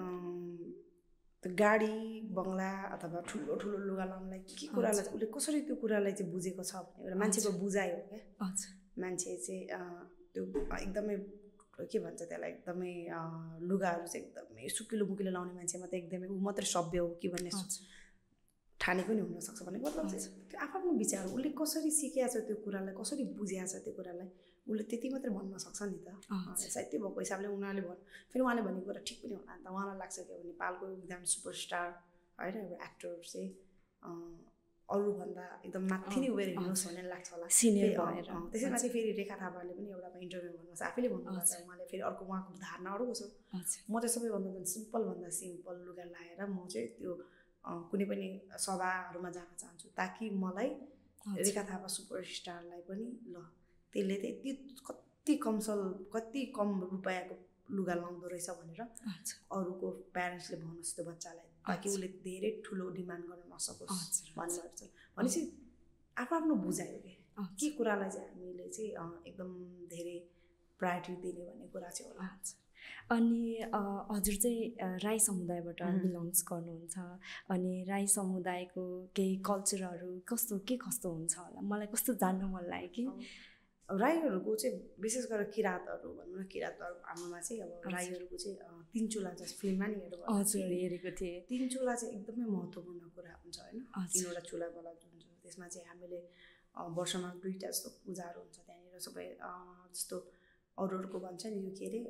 गाडी बङ्गला अथवा ठुलो लुगा लाउनलाई के कुरालाई उसले कसरी त्यो कुरालाई चाहिँ बुझेको छ भने एउटा मान्छेको बुझाइ हो क्या मान्छे चाहिँ त्यो एकदमै के भन्छ त्यसलाई एकदमै लुगाहरू चाहिँ एकदमै सुकिलो बुकिलो लाउने मान्छेमा त एकदमै ऊ मात्रै सभ्य हो कि भन्ने ठानेको नि हुनसक्छ भन्ने मतलब चाहिँ त्यो आफ्नो विचार उसले कसरी सिकेको छ त्यो कुरालाई कसरी बुझेको छ त्यो कुरालाई उसले त्यति मात्रै भन्न सक्छ नि त सायद त्यो भएको हिसाबले उनीहरूले फेरि उहाँले भनेको कुरा ठिक पनि होला नि त उहाँलाई लाग्छ कि अब नेपालको एकदम सुपरस्टार होइन एउटा एक्टर चाहिँ अरूभन्दा एकदम माथि नै उभिएर हिँड्नुहोस् भन्ने लाग्छ होला सिनियर भएर त्यसैमाथि फेरि रेखा थापाले पनि एउटा इन्टरभ्यू भन्नुहोस् आफैले भन्नुभएको छ उहाँले फेरि अर्को उहाँको धारणा अरूको छ म चाहिँ सबैभन्दा सिम्पल लुगा लाएर म चाहिँ त्यो कुनै पनि सभाहरूमा जान चाहन्छु ताकि मलाई रेखा थापा सुपरस्टारलाई पनि ल त्यसले त यति कति कम रुपियाँको लुगा लाउँदो रहेछ भनेर अरूको प्यारेन्ट्सले भन्नुहोस् त्यो बच्चालाई ताकि उसले धेरै ठुलो डिमान्ड गर्न नसकोस् भन्नुहुन्छ भनेपछि आफ्नो बुझाइ हो के कुरालाई चाहिँ हामीले चाहिँ एकदम धेरै प्रायोरिटी दिने भन्ने कुरा चाहिँ होला अनि हजुर चाहिँ राई समुदायबाट बिलोङ्स गर्नुहुन्छ अनि राई समुदायको केही कल्चरहरू कस्तो हुन्छ होला मलाई कस्तो जान्न मन लाग्यो कि राईहरूको चाहिँ विशेष गरेर किराँतहरू भनौँ न किराँतहरू हाम्रोमा चाहिँ अब राईहरूको चाहिँ 3 चुला चाहिँ फिल्ममा नि हेरेको थिएँ 3 चुला चाहिँ एकदमै महत्त्वपूर्ण कुरा हुन्छ होइन 3वटा चुलावाला हुन्छ त्यसमा चाहिँ हामीले वर्षमा 2टा जस्तो पूजाहरू हुन्छ त्यहाँनिर सबै जस्तो अरूहरूको भन्छ नि यो के अरे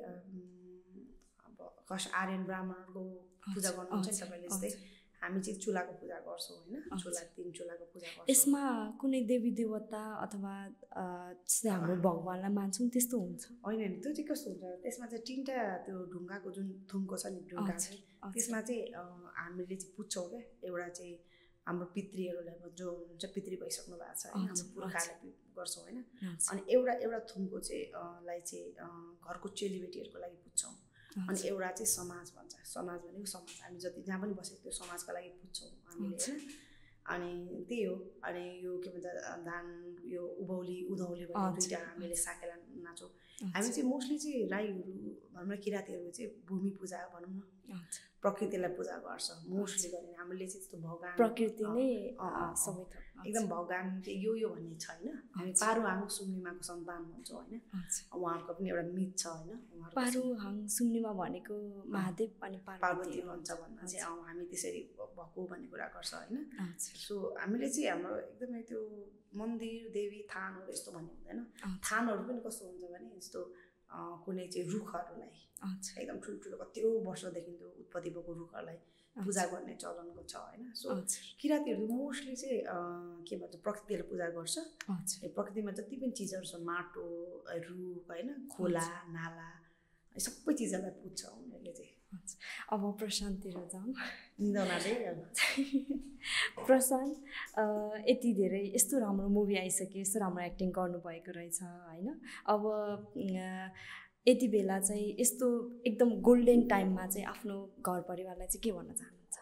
अब आर्यन ब्राह्मणहरूको पूजा गर्नुहुन्छ नि तपाईँले जस्तै हामी चाहिँ चुलाको पूजा गर्छौँ होइन 3 चुलाको पूजा गर्छौँ यसमा कुनै देवी देवता अथवा हाम्रो भगवानलाई मान्छौँ त्यस्तो हुन्छ होइन त्यो चाहिँ कस्तो हुन्छ त्यसमा चाहिँ 3टा त्यो ढुङ्गाको जुन थुम्को छ नि ढुङ्गा चाहिँ त्यसमा चाहिँ हामीले चाहिँ पुज्छौँ क्या एउटा चाहिँ हाम्रो पितृहरूलाई जो हुनुहुन्छ पितृ भइसक्नु भएको छ होइन हाम्रो पुर्खाले गर्छौँ होइन अनि एउटा थुम्को चाहिँ लाई चाहिँ घरको चेलीबेटीहरूको लागि पुज्छौँ अनि एउटा चाहिँ समाज भन्छ समाज भनेको समाज हामी जति जहाँ पनि बसेको त्यो समाजको लागि पुज्छौँ हामीले होइन अनि त्यही हो अनि यो के भन्छ धान यो उधौली भन्ने 2टा हामीले साकेला नाच्छौँ हामी चाहिँ मोस्टली चाहिँ राईहरू भनौँ न किराँतीहरू चाहिँ भूमि पूजा भनौँ न प्रकृतिलाई पूजा गर्छ मोस्टली गर्ने हामीले चाहिँ त्यस्तो भगवान प्रकृति नै सबै एकदम भगवान यो भन्ने छैन हामी पारुहाङ सुम्निमाको सन्तान भन्छौँ होइन उहाँहरूको पनि एउटा मिथ छ होइन पारुहाङ सुम्निमा भनेको महादेव अनि पार्वती भन्छ भन्न चाहिँ हामी त्यसरी भएको भन्ने कुरा गर्छ होइन सो हामीले चाहिँ हाम्रो एकदमै त्यो मन्दिर देवी थानहरू यस्तो भन्ने हुँदैन थानहरू पनि कस्तो हुन्छ भने यस्तो कुनै चाहिँ रुखहरूलाई एकदम ठुल्ठुलो कतिौँ वर्षदेखि त्यो उत्पत्ति भएको रुखहरूलाई पूजा गर्ने चलनको छ होइन सो किराँतीहरू मोस्टली चाहिँ के भन्छ प्रकृतिले पूजा गर्छ प्रकृतिमा जति पनि चिजहरू छ माटो रुख होइन खोला नाला सबै चिजहरूलाई पुज्छ उनीहरूले चाहिँ अब प्रशान्ततिर जाउँ निधनाले प्रशान्त यति धेरै यस्तो राम्रो मुभी आइसक्यो यस्तो राम्रो एक्टिङ गर्नुभएको रहेछ होइन अब यति बेला चाहिँ यस्तो एकदम गोल्डन टाइममा चाहिँ आफ्नो घर परिवारलाई चाहिँ के भन्न चाहनुहुन्छ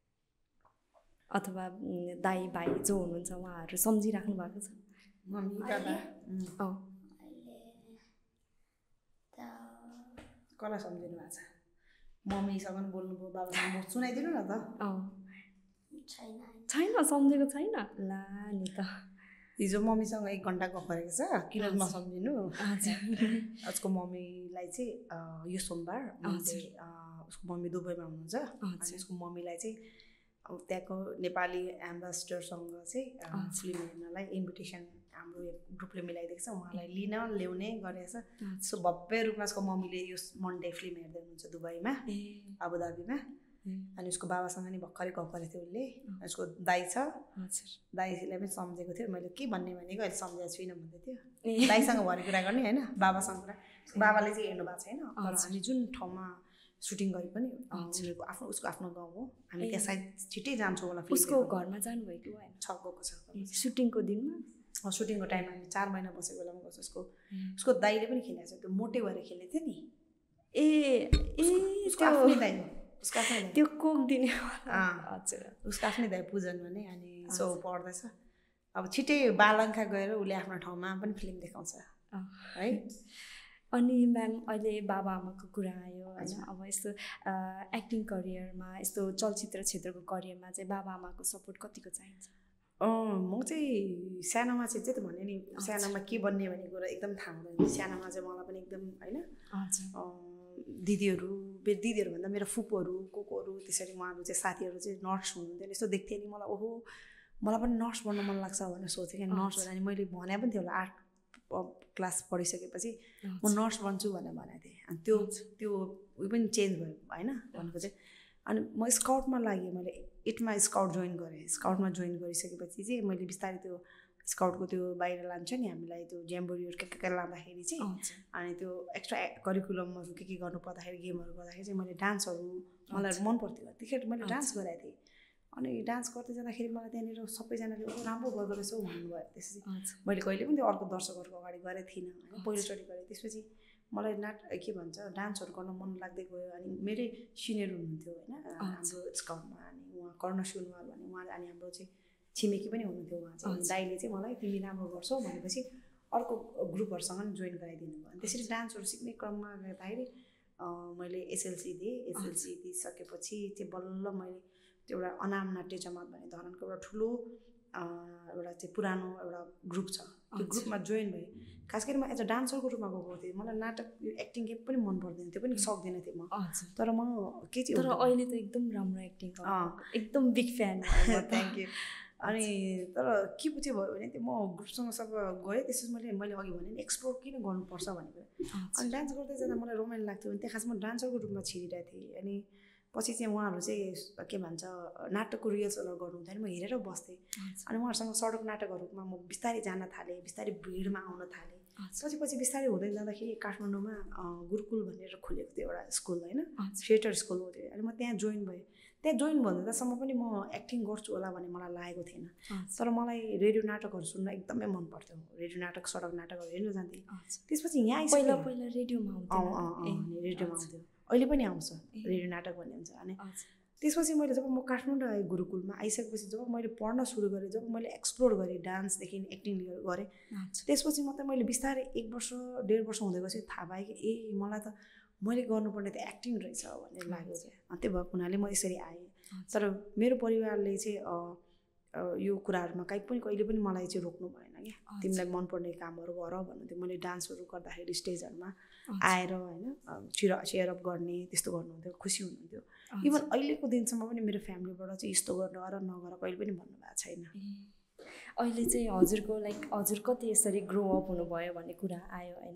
अथवा दाइ भाइ जो हुनुहुन्छ उहाँहरू सम्झिराख्नु भएको छ मम्मी दादा कसलाई सम्झिनु भएको छ मम्मीसँग पनि बोल्नुभयो बाबासँग सुनाइदिनु न त छैन सम्झेको छैन ला नि त हिजो मम्मीसँग 1 घन्टा गफ गरेको छ किन नसम्झिनु उसको मम्मीलाई चाहिँ यो सोमबार उसको मम्मी दुबईमा हुनुहुन्छ अनि उसको मम्मीलाई चाहिँ अब त्यहाँको नेपाली एम्बेसडरसँग चाहिँ फिल्म हेर्नलाई इन्भिटेसन हाम्रो ग्रुपले मिलाइदिएको छ उहाँलाई लिन ल्याउने गरेको छ सो भव्य रूपमा उसको मम्मीले यो मन्डे फिल्म हेर्दै हुनुहुन्छ दुबईमा अबुधाबीमा अनि उसको बाबासँग नि भर्खरै गफ गरेको थियो उसले उसको दाइ छ दाइलाई पनि सम्झेको थियो मैले के भन्ने भनेको अहिले सम्झेको छुइनँ भन्दै थियो दाइसँग भन्ने कुरा गर्ने होइन बाबासँग कुरा बाबाले चाहिँ हेर्नु भएको छैन तर हामी जुन ठाउँमा सुटिङ गरे पनि उनीहरूको उसको आफ्नो गाउँ हो हामी त्यहाँ सायद छिट्टै जान्छौँ होला उसको घरमा जानुभयो कि भएन गएको छ सुटिङको दिनमा सुटिङको टाइममा हामी 4 महिना बसेको बेलामा गर्छ उसको दाइले पनि खेलेको छ त्यो मोटे भएर खेलेको थियो नि उसको आफ्नै दाइ हो उसको आफ्नै त्यो कोक दिने हजुर उसको आफ्नै दाइ पूजन भने अनि सो पढ्दैछ अब छिट्टै बालङ्खा गएर उसले आफ्नो ठाउँमा पनि फिल्म देखाउँछ है अनि म्याम अहिले बाबा आमाको कुरा आयो होइन अब यस्तो एक्टिङ करियरमा यस्तो चलचित्र क्षेत्रको करियरमा चाहिँ बाबा आमाको सपोर्ट कतिको चाहिन्छ म चाहिँ सानोमा चाहिँ त भने नि सानोमा के बन्ने भन्ने कुरा एकदम थाहा हुँदैन सानोमा चाहिँ मलाई पनि एकदम होइन दिदीहरू भन्दा मेरो फुपूहरू कोकोहरू त्यसरी उहाँहरू चाहिँ साथीहरू चाहिँ नर्स हुनुहुन्थ्यो यस्तो देख्थेँ नि मलाई ओहो मलाई पनि नर्स बन्न मन लाग्छ भनेर सोचेँ क्या नर्स होला नि मैले भने पनि थियो होला 8 क्लास पढिसकेपछि म नर्स बन्छु भनेर भनेको थिएँ अनि त्यो उयो पनि चेन्ज भयो होइन भनेको चाहिँ अनि म स्काउटमा लागेँ मैले 8मा स्काउट जोइन गरेँ स्काउटमा जोइन गरिसकेपछि चाहिँ मैले बिस्तारै त्यो स्काउटको त्यो बाहिर लान्छ नि हामीलाई त्यो ज्याम्बोरीहरू के लाँदाखेरि चाहिँ अनि त्यो एक्स्ट्रा करिकुलमहरू के गर्नु पर्दाखेरि गेमहरू गर्दाखेरि चाहिँ मैले डान्सहरू मलाई मन पर्थ्यो त्यतिखेर मैले डान्स गराएको थिएँ अनि डान्स गर्दै जाँदाखेरि मलाई त्यहाँनिर सबैजनाले राम्रो गर्दो रहेछ भन्नुभयो। त्यसपछि मैले कहिले पनि त्यो अर्को दर्शकहरूको अगाडि गरेको थिइनँ होइन, पहिलोचोटि गरेँ। त्यसपछि मलाई के भन्छ डान्सहरू गर्न मन लाग्दै गयो। अनि मेरै सिनियर हुनुहुन्थ्यो होइन हाम्रो स्काउटमा, अनि उहाँ कर्ण सुनवाल भन्ने उहाँ, अनि हाम्रो चाहिँ छिमेकी पनि हुनुहुन्थ्यो उहाँ चाहिँ। दाइले चाहिँ मलाई तिमी राम्रो गर्छौ भनेपछि अर्को ग्रुपहरूसँग पनि जोइन गराइदिनु भयो। अनि त्यसरी डान्सहरू सिक्ने क्रममा गर्दाखेरि मैले एसएलसी दिएँ। एसएलसी दिइसकेपछि चाहिँ बल्ल मैले त्यो एउटा अनाम नाट्य जमात भन्ने धरानको एउटा ठुलो एउटा चाहिँ पुरानो एउटा ग्रुप छ, त्यो ग्रुपमा जोइन भएँ। खास गरी म एज अ डान्सरको रूपमा गएको थिएँ। मलाई नाटक एक्टिङ केही पनि मन पर्दैन, त्यो पनि सक्दिनँ थिएँ म। तर म के चाहिँ तर अहिले त एकदम राम्रो एक्टिङ एकदम बिग फ्यान। Thank you. अनि तर के चाहिँ भयो भने त्यो म ग्रुपसँग सब गएँ। त्यसपछि मैले अघि भने एक्सप्लोर किन गर्नुपर्छ भनेको। अनि डान्स गर्दै जाँदा मलाई रमाइलो लाग्थ्यो। अनि त्यहाँ खास म डान्सरको रूपमा छिरिरहेको थिएँ। अनि पछि चाहिँ उहाँहरू चाहिँ के भन्छ नाटकको रिहर्सलहरू गर्नु हुँदैन, म हेरेर बस्थेँ। अनि उहाँहरूसँग सडक नाटकहरूमा म बिस्तारै जान थालेँ, बिस्तारै भिडमा आउन थालेँ। पछि बिस्तारै हुँदै जाँदाखेरि काठमाडौँमा गुरुकुल भनेर खोलेको थियो एउटा स्कुल होइन, थिएटर स्कुल हो त्यो। अनि म त्यहाँ जोइन भएँ। त्यहाँ जोइन भन्दासम्म पनि म एक्टिङ गर्छु होला भन्ने मलाई लागेको थिएन। तर मलाई रेडियो नाटकहरू सुन्न एकदमै मन पर्थ्यो। रेडियो नाटक सडक नाटकहरू हेर्न जान्थेँ। त्यसपछि यहाँ पहिला रेडियोमा आउँथ्यो, अहिले पनि आउँछ रेडियो नाटक भन्ने हुन्छ। अनि त्यसपछि मैले जब म काठमाडौँ आएँ गुरुकुलमा आइसकेपछि जब मैले पढ्न सुरु गरेँ, जब मैले एक्सप्लोर गरेँ डान्सदेखि एक्टिङ गरेँ, त्यसपछि मात्रै मैले बिस्तारै 1 वर्ष 1.5 वर्ष हुँदै गएपछि थाहा पाएँ कि मलाई त मैले गर्नुपर्ने त एक्टिङ रहेछ भन्ने लाग्यो चाहिँ। त्यो भएको हुनाले म यसरी आएँ। तर मेरो परिवारले चाहिँ यो कुराहरूमा कहिले पनि मलाई चाहिँ रोक्नु भएन क्या। तिमीलाई मनपर्ने कामहरू गर भन्नुहुन्थ्यो। मैले डान्सहरू गर्दाखेरि स्टेजहरूमा आएर होइन चियर अप गर्ने त्यस्तो गर्नुहुन्थ्यो, खुसी हुनुहुन्थ्यो। इभन अहिलेको दिनसम्म पनि मेरो फ्यामिलीबाट चाहिँ यस्तो गर नगर कहिले पनि भन्नुभएको छैन। अहिले चाहिँ हजुरको हजुर कति यसरी ग्रो अप हुनुभयो भन्ने कुरा आयो होइन।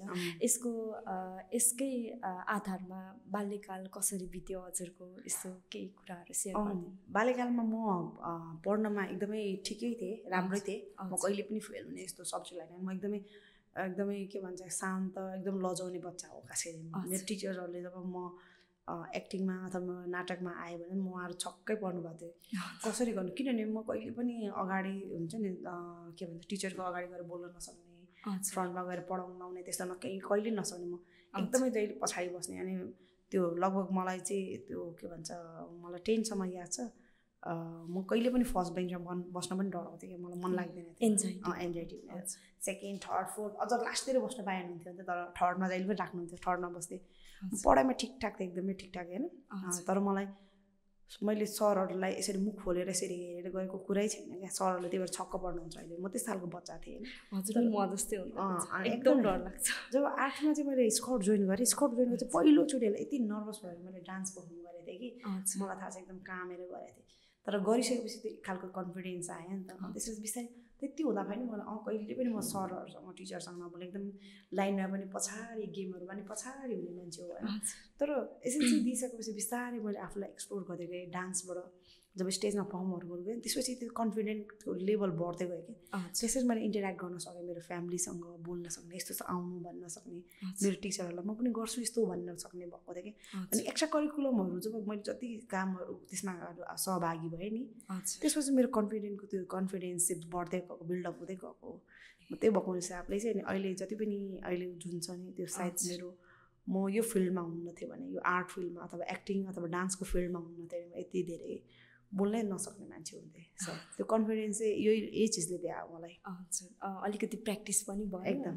यसकै आधारमा बाल्यकाल कसरी बित्यो हजुरको, यस्तो केही कुराहरू सेयर गर्नु। बाल्यकालमा म पढ्नमा एकदमै ठिकै थिएँ, राम्रै थिएँ। म कहिले पनि फेल हुने यस्तो सब्जेक्ट होइन। म एकदमै के भन्छ शान्त, एकदम लजाउने बच्चा हो। खास गरी मेरो टिचरहरूले जब म एक्टिङमा अथवा नाटकमा आयो भने उहाँहरू छक्कै पर्नु भएको थियो कसरी गर्नु। किनभने म कहिले पनि अगाडि हुन्छ नि के भन्छ टिचरको अगाडि गएर बोल्न नसक्ने, फ्रन्टमा गएर पढाउन नआउने, त्यस्तोमा कहिले नसक्ने। म एकदमै जहिले पछाडि बस्ने। अनि त्यो लगभग मलाई चाहिँ त्यो के भन्छ मलाई 10 सम्म याद छ। म कहिले पनि फर्स्ट बेन्चमा बस्न पनि डराउँथेँ क्या, मलाई मन लाग्दैन थियो। एन्जाइटी सेकेन्ड थर्ड फोर्थ अझ लास्टतिर बस्न पाएनुहुन्थ्यो नि त, तर थर्डमा जहिले पनि राख्नुहुन्थ्यो। थर्डमा बस्थेँ। पढाइमा ठिकठाक थिएँ, एकदमै ठिकठाक होइन। तर मैले सरहरूलाई यसरी मुख खोलेर यसरी हेरेर गएको कुरै छैन क्या। सरहरूले त्यही भएर छक्क पर्नुहुन्छ। अहिले म त्यस्तो खालको बच्चा थिएँ होइन। म जस्तै एकदम डर लाग्छ। जब 8मा चाहिँ मैले स्काउट जोइन गरेँ, चाहिँ पहिलोचोटि यति नर्भस भएर मैले डान्स पर्फर्म गरेको थिएँ कि मलाई थाहा छ एकदम कामेर गरेको थिएँ। तर गरिसकेपछि त्यो खालको कन्फिडेन्स आयो नि त। त्यसपछि बिस्तारै त्यति हुँदा पनि मलाई कहिले पनि म सरहरूसँग टिचरसँग नबोले, एकदम लाइनमा पनि पछाडि, गेमहरूमा पनि पछाडि हुने मान्छे हो होइन। तर एसएलसी दिइसकेपछि बिस्तारै मैले आफूलाई एक्सप्लोर गर्दै गएँ। डान्सबाट जब स्टेजमा पर्फर्महरू गर्दै गएँ त्यसपछि त्यो कन्फिडेन्टको लेभल बढ्दै गयो क्या। त्यसपछि मैले इन्टरेक्ट गर्न सकेँ मेरो फ्यामिलीसँग, बोल्न सक्ने, यस्तो आउनु भन्न सक्ने, मेरो टिचरहरूलाई म पनि गर्छु यस्तो भन्न सक्ने भएको थियो कि। अनि एक्स्ट्रा करिकुलमहरू जब मैले जति कामहरू त्यसमा सहभागी भएँ नि, त्यसपछि मेरो कन्फिडेन्स चाहिँ बढ्दै गएको, बिल्डअप हुँदै गएको। त्यही भएको हिसाबले चाहिँ अहिले जति पनि अहिले जुन छ नि त्यो सायद म यो फिल्डमा हुन्न थियो भने, यो आर्ट फिल्डमा अथवा एक्टिङ अथवा डान्सको फिल्डमा हुन्न थियो भने यति धेरै बोल्नै नसक्ने मान्छे हुन्थेँ। त्यो कन्फिडेन्स चाहिँ यही चिजले दियो मलाई। अलिकति प्र्याक्टिस पनि भयो एकदम।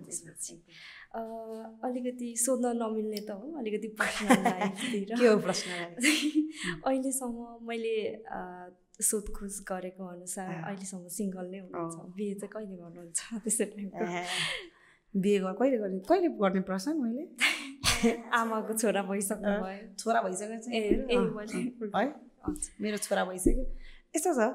अलिकति सोध्न नमिल्ने त हो, अलिकति पर्सनल लाइफतिर के हो प्रश्न? अहिलेसम्म मैले सोधखोज गरेको अनुसार अहिलेसम्म सिङ्गल नै हुनुहुन्छ। बिहे चाहिँ कहिले गर्नुहुन्छ? त्यसै टाइमको बिहे कहिले गर्ने प्रश्न? मैले आमाको छोरा भइसक्नु भयो। छोरा भइसकेको छ है, मेरो छोरा भइसक्यो। यस्तो छ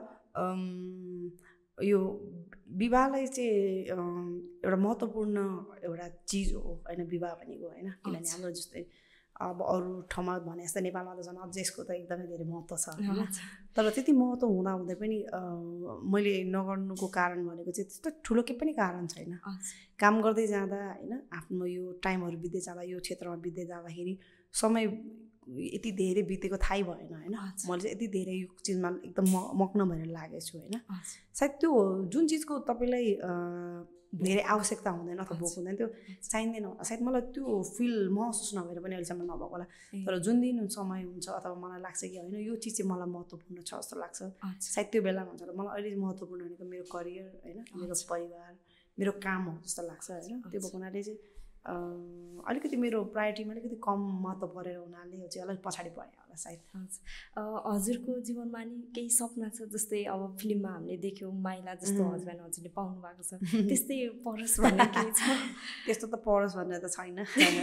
यो विवाहलाई चाहिँ एउटा महत्त्वपूर्ण एउटा चिज हो होइन, विवाह भनेको होइन। किनभने हाम्रो जस्तै अब अरू ठाउँमा भने जस्तै नेपालमा त झन् अझ यसको त एकदमै धेरै महत्त्व छ होइन। तर त्यति महत्त्व हुँदाहुँदै पनि मैले नगर्नुको कारण भनेको चाहिँ त्यस्तो ठुलो केही पनि कारण छैन। काम गर्दै जाँदा होइन आफ्नो यो टाइमहरू बित्दै जाँदा यो क्षेत्रमा बित्दै जाँदाखेरि समय यति धेरै बितेको थाहै भएन होइन। मैले चाहिँ यति धेरै यो चिजमा एकदम मग्न भएर लागेको छु होइन। सायद त्यो जुन चिजको तपाईँलाई धेरै आवश्यकता हुँदैन अथवा भोक हुँदैन त्यो चाहिँदैन होला। सायद मलाई त्यो फिल महसुस नभएर पनि अहिलेसम्म नभएको होला। तर जुन दिन समय हुन्छ अथवा मलाई लाग्छ कि होइन यो चिज चाहिँ मलाई महत्त्वपूर्ण छ जस्तो लाग्छ, सायद त्यो बेलामा हुन्छ। र मलाई अहिले महत्त्वपूर्ण भनेको मेरो करियर होइन, मेरो परिवार, मेरो काम हो जस्तो लाग्छ होइन। त्यो भएको हुनाले चाहिँ अलिकति मेरो प्रायोरिटीमा अलिकति कम महत्त्व परेर हुनाले यो चाहिँ अलिक पछाडि पऱ्यो होला सायद। हजुरको जीवनमा नि केही सपना छ जस्तै अब फिल्ममा हामीले देख्यौँ माइला जस्तो हस्बेन्ड हजुरले पाउनु भएको छ, त्यस्तै परोस् भन्ने केही छ? त्यस्तो त परोस् भन्ने त छैन।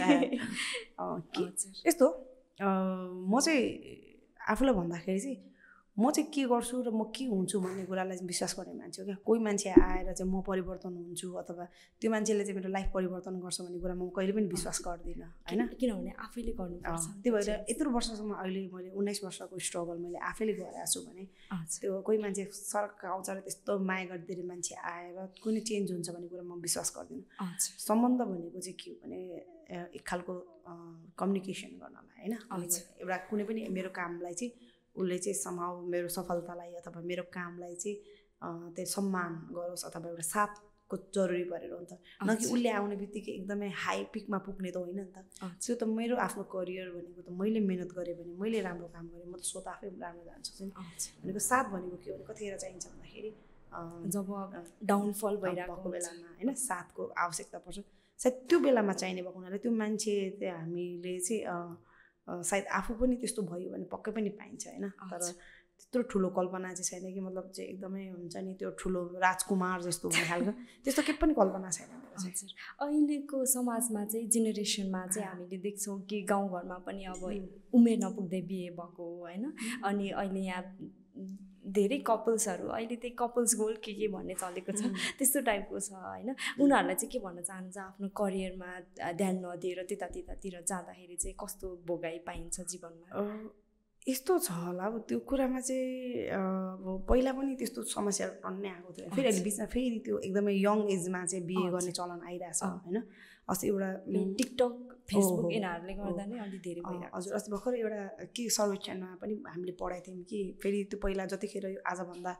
यस्तो म चाहिँ आफूलाई भन्दाखेरि चाहिँ म चाहिँ के गर्छु र म के हुन्छु भन्ने कुरालाई विश्वास गर्ने मान्छे हो क्या। कोही मान्छे आएर चाहिँ म परिवर्तन हुन्छु अथवा त्यो मान्छेले चाहिँ मेरो लाइफ परिवर्तन गर्छ भन्ने कुरा म कहिले पनि विश्वास गर्दिनँ होइन। किनभने आफैले गर्नुपर्छ। त्यो भएर यत्रो वर्षसम्म अहिले मैले 19 वर्षको स्ट्रगल मैले आफैले गरेको छु भने त्यो कोही मान्छे सरक आउँछ र त्यस्तो माया गरिदिने मान्छे आएर कुनै चेन्ज हुन्छ भन्ने कुरा म विश्वास गर्दिनँ। सम्बन्ध भनेको चाहिँ के हो भने एक खालको कम्युनिकेसन गर्नलाई होइन। एउटा कुनै पनि मेरो कामलाई चाहिँ उसले चाहिँ समाउ मेरो सफलतालाई अथवा मेरो कामलाई चाहिँ त्यो सम्मान गरोस् अथवा एउटा साथको जरुरी परेर हो नि त। न कि उसले आउने बित्तिकै एकदमै हाई पिकमा पुग्ने त होइन नि त। त्यो त मेरो आफ्नो करियर भनेको त मैले मिहिनेत गरेँ भने मैले राम्रो काम गरेँ म त स्वतः आफै राम्रो जान्छु भनेको। साथ भनेको के हो भने कतिखेर चाहिन्छ भन्दाखेरि जब डाउनफल भइरहेको बेलामा होइन साथको आवश्यकता पर्छ। सायद त्यो बेलामा चाहिने भएको हुनाले त्यो मान्छे चाहिँ हामीले चाहिँ सायद आफू पनि त्यस्तो भयो भने पक्कै पनि पाइन्छ होइन। तर त्यत्रो ठुलो कल्पना चाहिँ छैन कि मतलब चाहिँ एकदमै हुन्छ नि त्यो ठुलो राजकुमार जस्तो हुने खालको त्यस्तो केही पनि कल्पना छैन। अहिलेको समाजमा चाहिँ जेनेरेसनमा चाहिँ हामीले देख्छौँ कि गाउँघरमा पनि अब उमेर नपुग्दै बिहे भएको होइन। अनि अहिले यहाँ धेरै कपल्सहरू अहिले त्यही कपल्स गोल के भन्ने चलेको छ त्यस्तो टाइपको छ होइन। उनीहरूलाई चाहिँ के भन्न चाहनुहुन्छ आफ्नो करियरमा ध्यान नदिएर त्यतातिर जाँदाखेरि चाहिँ कस्तो भोगाइ पाइन्छ जीवनमा? यस्तो छ होला अब त्यो कुरामा चाहिँ अब पहिला पनि त्यस्तो समस्याहरू टन्नै आएको थियो। फेरि अहिले बिचमा फेरि त्यो एकदमै यङ एजमा चाहिँ बिहे गर्ने चलन आइरहेछ होइन। अस्ति एउटा टिकटक फेसबुक यिनीहरूले गर्दा नै अलि धेरै भइरहेको। हजुर अस्ति भर्खर एउटा के सर्वेक्षणमा पनि हामीले पढाएको थियौँ कि फेरि त्यो पहिला जतिखेर यो आजभन्दा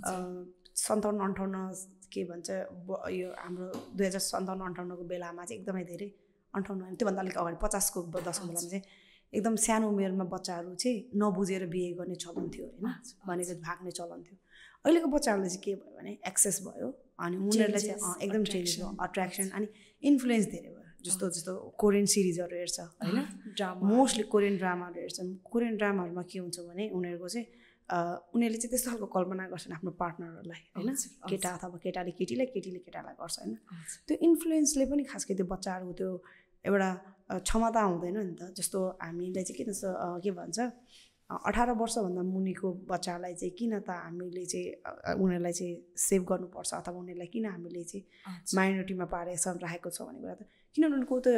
57-58 के भन्छ यो हाम्रो 2057-58को बेलामा चाहिँ एकदमै धेरै 58 त्योभन्दा अलिक अगाडि 50को दशकको बेलामा चाहिँ एकदम सानो उमेरमा बच्चाहरू चाहिँ नबुझेर बिहे गर्ने चलन थियो होइन। भनेको भाग्ने चलन थियो। अहिलेको बच्चाहरूलाई चाहिँ के भयो भने एक्सेस भयो अनि उनीहरूलाई चाहिँ एकदम चेन्ज भयो, अट्र्याक्सन अनि इन्फ्लुएन्स धेरै भयो। जस्तो कोरियन सिरिजहरू हेर्छ होइन, मोस्टली कोरियन ड्रामाहरू हेर्छन्। कोरियन ड्रामाहरूमा के हुन्छ भने उनीहरूको चाहिँ उनीहरूले चाहिँ त्यस्तो खालको कल्पना गर्छन् आफ्नो पार्टनरहरूलाई होइन। केटा अथवा केटाले केटीलाई केटीले केटालाई गर्छ होइन। त्यो इन्फ्लुएन्सले पनि खास गरी त्यो बच्चाहरूको त्यो एउटा क्षमता हुँदैन नि त। जस्तो हामीलाई चाहिँ किन के भन्छ 18 वर्षभन्दा मुनिको बच्चालाई चाहिँ किन त हामीले चाहिँ उनीहरूलाई चाहिँ सेभ गर्नुपर्छ अथवा उनीहरूलाई किन हामीले चाहिँ माइनोरिटीमा राखेको छ भन्ने कुरा त किनभने उनीहरूको त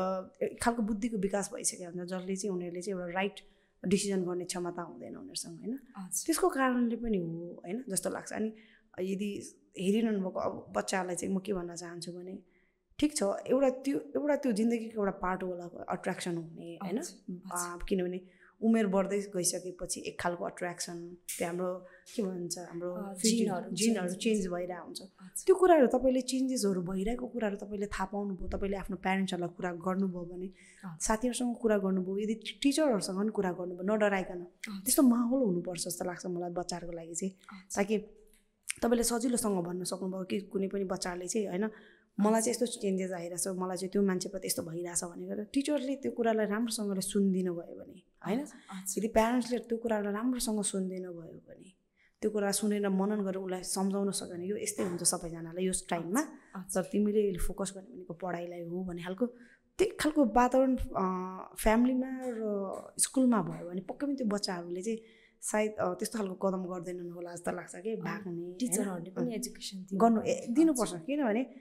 एक खालको बुद्धिको विकास भइसक्यो हुन्छ जसले चाहिँ उनीहरूले चाहिँ एउटा राइट डिसिजन गर्ने क्षमता हुँदैन उनीहरूसँग होइन। त्यसको कारणले पनि हो होइन जस्तो लाग्छ। अनि यदि हेरिरहनु भएको अब बच्चाहरूलाई चाहिँ म के भन्न चाहन्छु भने ठिक छ एउटा त्यो जिन्दगीको एउटा पार्ट होला अट्र्याक्सन हुने होइन। किनभने उमेर बढ्दै गइसकेपछि एक खालको अट्र्याक्सन त्यो हाम्रो के भन्छ हाम्रो जिनहरू चेन्ज भइरहेको हुन्छ। त्यो कुराहरू तपाईँले चेन्जेसहरू भइरहेको कुराहरू तपाईँले थाहा पाउनुभयो, तपाईँले आफ्नो प्यारेन्ट्सहरूलाई कुरा गर्नुभयो भने, साथीहरूसँग कुरा गर्नुभयो, यदि टिचरहरूसँग पनि कुरा गर्नुभयो नडराइकन, त्यस्तो माहौल हुनुपर्छ जस्तो लाग्छ मलाई बच्चाहरूको लागि चाहिँ। ताकि तपाईँले सजिलोसँग भन्न सक्नुभयो कि कुनै पनि बच्चाहरूले चाहिँ होइन मलाई चाहिँ यस्तो चेन्जेस आइरहेछ, मलाई चाहिँ त्यो मान्छेप्रति यस्तो भइरहेछ भनेर टिचरले त्यो कुरालाई राम्रोसँगले सुनिदिनु भयो भने होइन, यदि प्यारेन्ट्सले त्यो कुरालाई राम्रोसँग सुनिदिनु भयो भने, त्यो कुरा सुनेर मनन गरेर उसलाई सम्झाउन सक्यो भने यो यस्तै हुन्छ सबैजनालाई यो टाइममा, तर तिमीले फोकस गर्ने भनेको पढाइलाई हो भन्ने खालको त्यही खालको वातावरण फ्यामिलीमा र स्कुलमा भयो भने पक्कै पनि त्यो बच्चाहरूले चाहिँ सायद त्यस्तो खालको कदम गर्दैनन् होला जस्तो लाग्छ कि। भाग्ने टिचरहरूले पनि एजुकेसन दिनुपर्छ। किनभने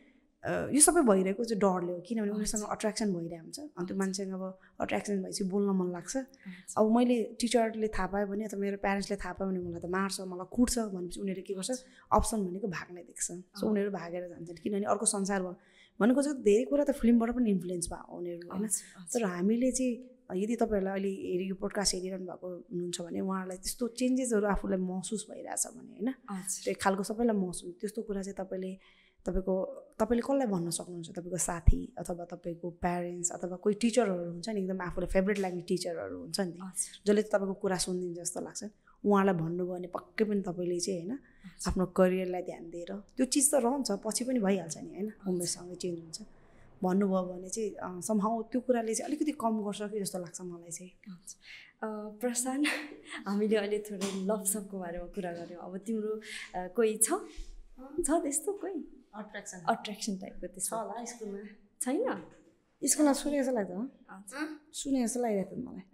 यो सबै भइरहेको चाहिँ डरले हो किनभने उनीसँग अट्र्याक्सन भइरहेको हुन्छ अनि त्यो मान्छेसँग अब अट्र्याक्सन भएपछि बोल्न मन लाग्छ अब मैले टिचरले थाहा पायो भने अथवा मेरो प्यारेन्ट्सले थाहा पायो भने मलाई त मार्छ मलाई कुट्छ भनेपछि उनीहरूले के गर्छ अप्सन भनेको भाग्ने देख्छ सो उनीहरू भागेर जान्छन् किनभने अर्को संसार भयो भनेको चाहिँ धेरै कुरा त फिल्मबाट पनि इन्फ्लुएन्स भयो उनीहरू होइन तर हामीले चाहिँ यदि तपाईँहरूलाई अहिले यो पोडकास्ट हेरिरहनु भएको हुनुहुन्छ भने उहाँहरूलाई त्यस्तो चेन्जेसहरू आफूलाई महसुस भइरहेछ भने होइन त्यो एक खालको सबैलाई महसुस त्यस्तो कुरा चाहिँ तपाईँले कसलाई भन्न सक्नुहुन्छ तपाईँको साथी अथवा तपाईँको प्यारेन्ट्स अथवा कोही टिचरहरू हुन्छ नि एकदम आफूलाई फेभरेट लाग्ने टिचरहरू हुन्छ नि जसले चाहिँ तपाईँको कुरा सुनिदिन्छ जस्तो लाग्छ उहाँलाई भन्नुभयो भने पक्कै पनि तपाईँले चाहिँ होइन आफ्नो करियरलाई ध्यान दिएर त्यो चिज त रहन्छ पछि पनि भइहाल्छ नि होइन उमेरसँगै चेन्ज हुन्छ भन्नुभयो भने चाहिँ समहाउ त्यो कुराले चाहिँ अलिकति कम गर्छ कि जस्तो लाग्छ मलाई चाहिँ प्रशान्त हामीले अहिले थोरै लभ सबको बारेमा कुरा गऱ्यौँ अब तिम्रो कोही छ त्यस्तो कोही अट्र्याक्सन टाइपको त्यस्तो छ होला स्कुलमा छैन स्कुलमा सुने जस्तो लाग्छ सुने जस्तो लागिरहेको थियो मलाई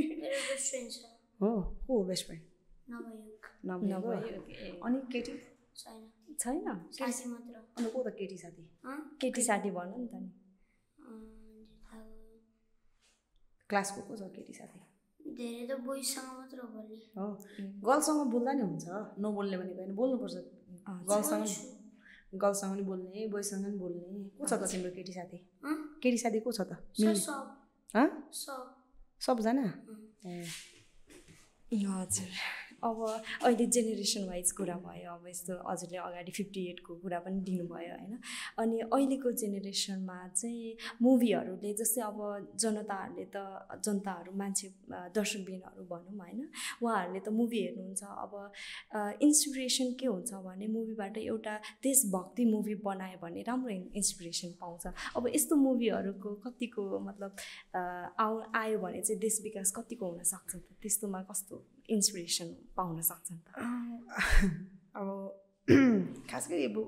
हो बेस्ट फ्रेन्ड अनि केटी छैन अनि को त केटी साथी भन नि त नि क्लासको को छ केटी साथी धेरै त बोइसँग मात्र बोल्ने हो गर्लसँग बोल्दा नि हुन्छ नबोल्ने भनेको होइन बोल्नुपर्छ गर्लसँग पनि बोल्ने बोइसँग पनि बोल्ने को छ त तिम्रो केटी साथी को छ त सबजना हजुर अब अहिले जेनेरेसन वाइज कुरा भयो अब यस्तो हजुरले अगाडि 58को कुरा पनि दिनुभयो होइन अनि अहिलेको जेनेरेसनमा चाहिँ मुभीहरूले जस्तै अब जनताहरू मान्छे दर्शकबिनहरू भनौँ होइन उहाँहरूले त मुभी हेर्नुहुन्छ अब इन्सपिरेसन के हुन्छ भने मुभीबाट एउटा देशभक्ति मुभी बनायो भने राम्रो इन्सपिरेसन पाउँछ अब यस्तो मुभीहरूको कतिको मतलब आयो भने चाहिँ देश विकास कतिको हुनसक्छ त त्यस्तोमा कस्तो इन्सपिरेसन पाउन सक्छ नि त अब खास गरी अब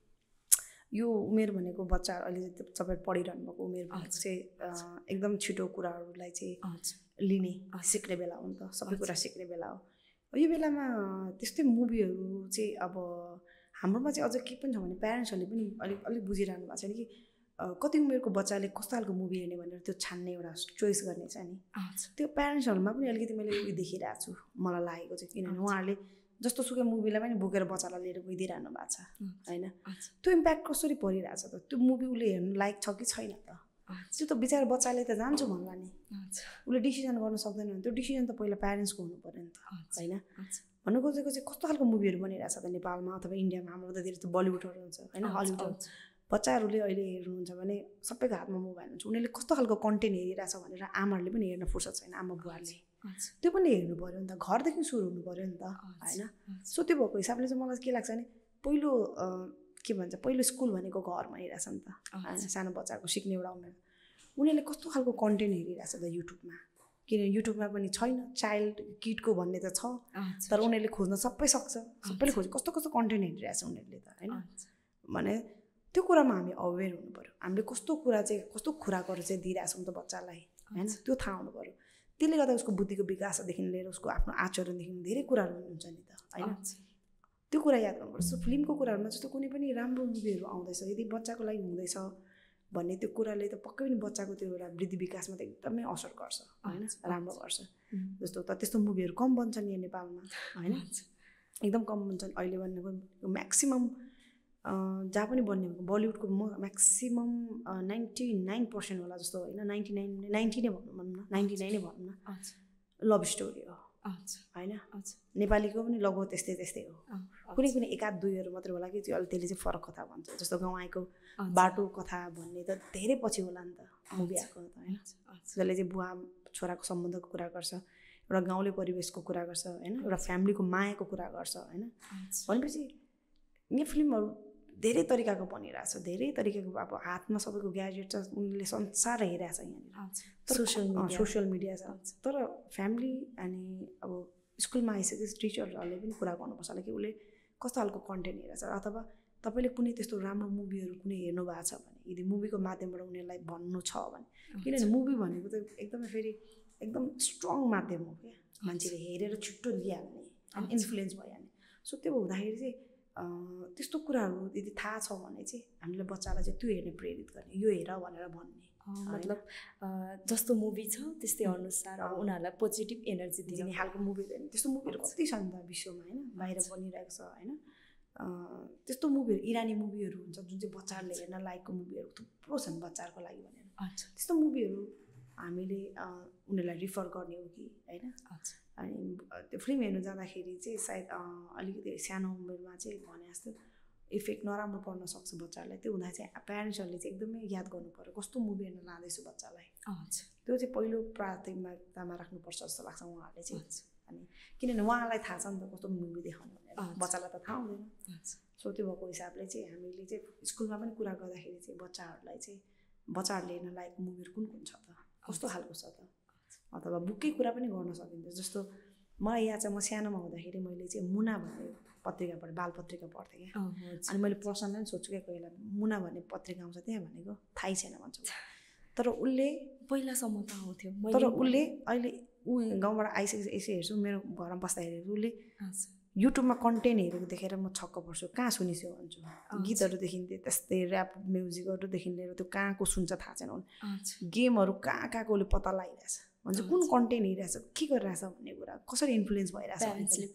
यो उमेर भनेको बच्चाहरू अहिले तपाईँ पढिरहनु भएको उमेर भनेको चाहिँ एकदम छिटो कुराहरूलाई चाहिँ लिने सिक्ने बेला हो नि त सबै कुरा सिक्ने बेला हो यो बेलामा त्यस्तै मुभीहरू चाहिँ अब हाम्रोमा चाहिँ अझ के पनि छ भने प्यारेन्ट्सहरूले पनि अलिक बुझिरहनु भएको छैन कि कति उमेरको बच्चाले कस्तो खालको मुभी हेर्ने भनेर त्यो छान्ने एउटा चोइस गर्ने छ नि त्यो प्यारेन्ट्सहरूमा पनि अलिकति मैले उयो देखिरहेको छु मलाई लागेको चाहिँ किनभने उहाँहरूले जस्तो सुकै मुभीलाई पनि बोकेर बच्चालाई लिएर गइदिइरहनु भएको छ होइन त्यो इम्प्याक्ट कसरी परिरहेछ त त्यो मुभी उसले हेर्नु लायक छ कि छैन त त्यो त बिचारा बच्चाले त जान्छु भन्ला नि उसले डिसिजन गर्न सक्दैन भने त्यो डिसिजन त पहिला प्यारेन्ट्सको हुनु पऱ्यो नि त होइन भन्नु खोजेको चाहिँ कस्तो खालको मुभीहरू बनिरहेछ त नेपालमा अथवा इन्डियामा हाम्रो त धेरै बलिउडहरू हुन्छ होइन हलिउड बच्चाहरूले अहिले हेर्नुहुन्छ भने सबैको हातमा मोबाइल हुन्छ उनीहरूले कस्तो खालको कन्टेन्ट हेरिरहेछ भनेर आमाहरूले पनि हेर्न फुर्सद छैन आमा बुवाले त्यो पनि हेर्नु पऱ्यो नि त घरदेखि सुरु हुनु पऱ्यो नि त होइन सो त्यो भएको हिसाबले चाहिँ मलाई के लाग्छ भने पहिलो स्कुल भनेको घर भनिरहेछ नि त होइन सानो बच्चाको सिक्ने एउटा उमेर उनीहरूले कस्तो खालको कन्टेन्ट हेरिरहेछ त युट्युबमा किनभने युट्युबमा पनि छैन चाइल्ड किडको भन्ने त छ तर उनीहरूले खोज्न सबै सक्छ सबैले खोज्छ कस्तो कन्टेन्ट हेरिरहेछ उनीहरूले त होइन भने त्यो कुरामा हामी अवेर हुनु पऱ्यो हामीले कस्तो खुराकहरू चाहिँ दिइरहेछौँ त बच्चालाई होइन त्यो थाहा हुनु पऱ्यो त्यसले गर्दा उसको बुद्धिको विकासदेखि लिएर उसको आफ्नो आचरणदेखि धेरै कुराहरू हुन्छ नि त होइन त्यो कुरा याद गर्नुपर्छ फिल्मको कुराहरूमा जस्तो कुनै पनि राम्रो मुभीहरू आउँदैछ यदि बच्चाको लागि हुँदैछ भन्ने त्यो कुराले त पक्कै पनि बच्चाको त्यो एउटा वृद्धि विकासमा त एकदमै असर गर्छ होइन राम्रो गर्छ जस्तो त त्यस्तो मुभीहरू कम बन्छन् यहाँ नेपालमा होइन एकदम कम बन्छन् अहिले भनेको म्याक्सिमम् जहाँ पनि बन्ने बलिउडको म्याक्सिमम् 99% होला जस्तो होइन 90 नै भनौँ न 99 नै भनौँ न लभ स्टोरी हो होइन नेपालीको पनि लगभग त्यस्तै हो कुनै एकाध दुईहरू मात्रै होला कि त्यो अहिले त्यसले चाहिँ फरक कथा भन्छ जस्तो गाउँ आएको बाटो कथा भन्ने त धेरै पछि होला नि त मुभी आएको त होइन जसले चाहिँ बुवा छोराको सम्बन्धको कुरा गर्छ एउटा गाउँले परिवेशको कुरा गर्छ होइन एउटा फ्यामिलीको मायाको कुरा गर्छ होइन भनेपछि यहाँ फिल्महरू धेरै तरिकाको बनिरहेछ धेरै तरिकाको अब हातमा सबैको ग्याजेट छ उनीहरूले संसार हेरिरहेछ यहाँनिर सोसियल मिडिया छ तर फ्यामिली अनि अब स्कुलमा आइसकेपछि टिचरहरूले पनि कुरा गर्नुपर्छ कि उसले कस्तो खालको कन्टेन्ट हेरेछ अथवा तपाईँले कुनै त्यस्तो राम्रो मुभीहरू कुनै हेर्नु भएको छ भने यदि मुभीको माध्यमबाट उनीहरूलाई भन्नु छ भने किनभने मुभी भनेको त एकदमै फेरि एकदम स्ट्रङ माध्यम हो क्या मान्छेले हेरेर छिट्टो लिइहाल्ने इन्फ्लुएन्स भइहाल्ने सो त्यो हुँदाखेरि चाहिँ त्यस्तो कुराहरू यदि थाहा छ भने चाहिँ हामीले बच्चालाई चाहिँ त्यो हेर्ने प्रेरित गर्ने यो हेर भनेर भन्ने मतलब जस्तो मुभी छ त्यस्तै अनुसार अब उनीहरूलाई पोजिटिभ एनर्जी दिने खालको मुभीहरू हेर्ने त्यस्तो मुभीहरू कति छ नि त विश्वमा होइन बाहिर बनिरहेको छ होइन त्यस्तो मुभीहरू इरानी मुभीहरू हुन्छ जुन चाहिँ बच्चाहरूले हेर्न लायकको मुभीहरू थुप्रो छन् बच्चाहरूको लागि भनेर त्यस्तो मुभीहरू हामीले उनीहरूलाई रिफर गर्ने हो कि होइन अनि त्यो फिल्म हेर्नु जाँदाखेरि चाहिँ सायद अलिकति सानो उमेरमा चाहिँ भने जस्तो इफेक्ट नराम्रो पर्न सक्छ बच्चाहरूलाई त्यो हुँदा चाहिँ प्यारेन्ट्सहरूले चाहिँ एकदमै याद गर्नु पर्यो कस्तो मुभी हेर्न लाँदैछु बच्चालाई त्यो चाहिँ पहिलो प्राथमिकतामा राख्नुपर्छ जस्तो लाग्छ उहाँहरूले चाहिँ अनि किनभने उहाँलाई थाहा छ नि त कस्तो मुभी देखाउनु भनेर बच्चालाई त थाहा हुँदैन सो त्यो भएको हिसाबले चाहिँ हामीले चाहिँ स्कुलमा पनि कुरा गर्दाखेरि चाहिँ बच्चाहरूलाई चाहिँ बच्चाहरूले हेर्न लायक मुभीहरू कुन कुन छ त कस्तो खालको छ त अथवा बुकै कुरा पनि गर्न सकिन्छ जस्तो मलाई याद छ म सानोमा हुँदाखेरि मैले चाहिँ मुना भन्ने पत्रिका पढेँ बाल पत्रिका पढ्थेँ क्या अनि मैले प्रश्नलाई पनि सोध्छु क्या कोही बेला मुना भन्ने पत्रिका आउँछ त्यहाँ भनेको थाहै छैन भन्छु तर उसले पहिलासम्म त आउँथ्यो तर उसले अहिले ऊ गाउँबाट आइसकेपछि यसो हेर्छु मेरो घरमा बस्दाखेरि उसले युट्युबमा कन्टेन्ट हेरेको देखेर म छक्क पर्छु कहाँ सुनिस्यो भन्छु गीतहरूदेखि त्यस्तै ऱ्याप म्युजिकहरूदेखि लिएर त्यो कहाँको सुन्छ थाहा छैन गेमहरू कहाँको उसले पत्ता लगाइरहेछ भन्छ कुन कन्टेन्ट हेरिरहेछ के गरिरहेछ भन्ने कुरा कसरी इन्फ्लुएन्स भइरहेछ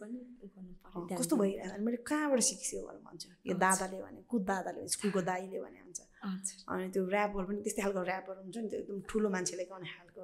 कस्तो भइरहेछ अनि मैले कहाँबाट सिक्यो भनेर भन्छु यो दादाले भने को दादाले स्कुलको दाइले भने भन्छ अनि त्यो ऱ्यापहरू पनि त्यस्तै खालको ऱ्यापहरू हुन्छ नि त्यो एकदम ठुलो मान्छेले गाउने खालको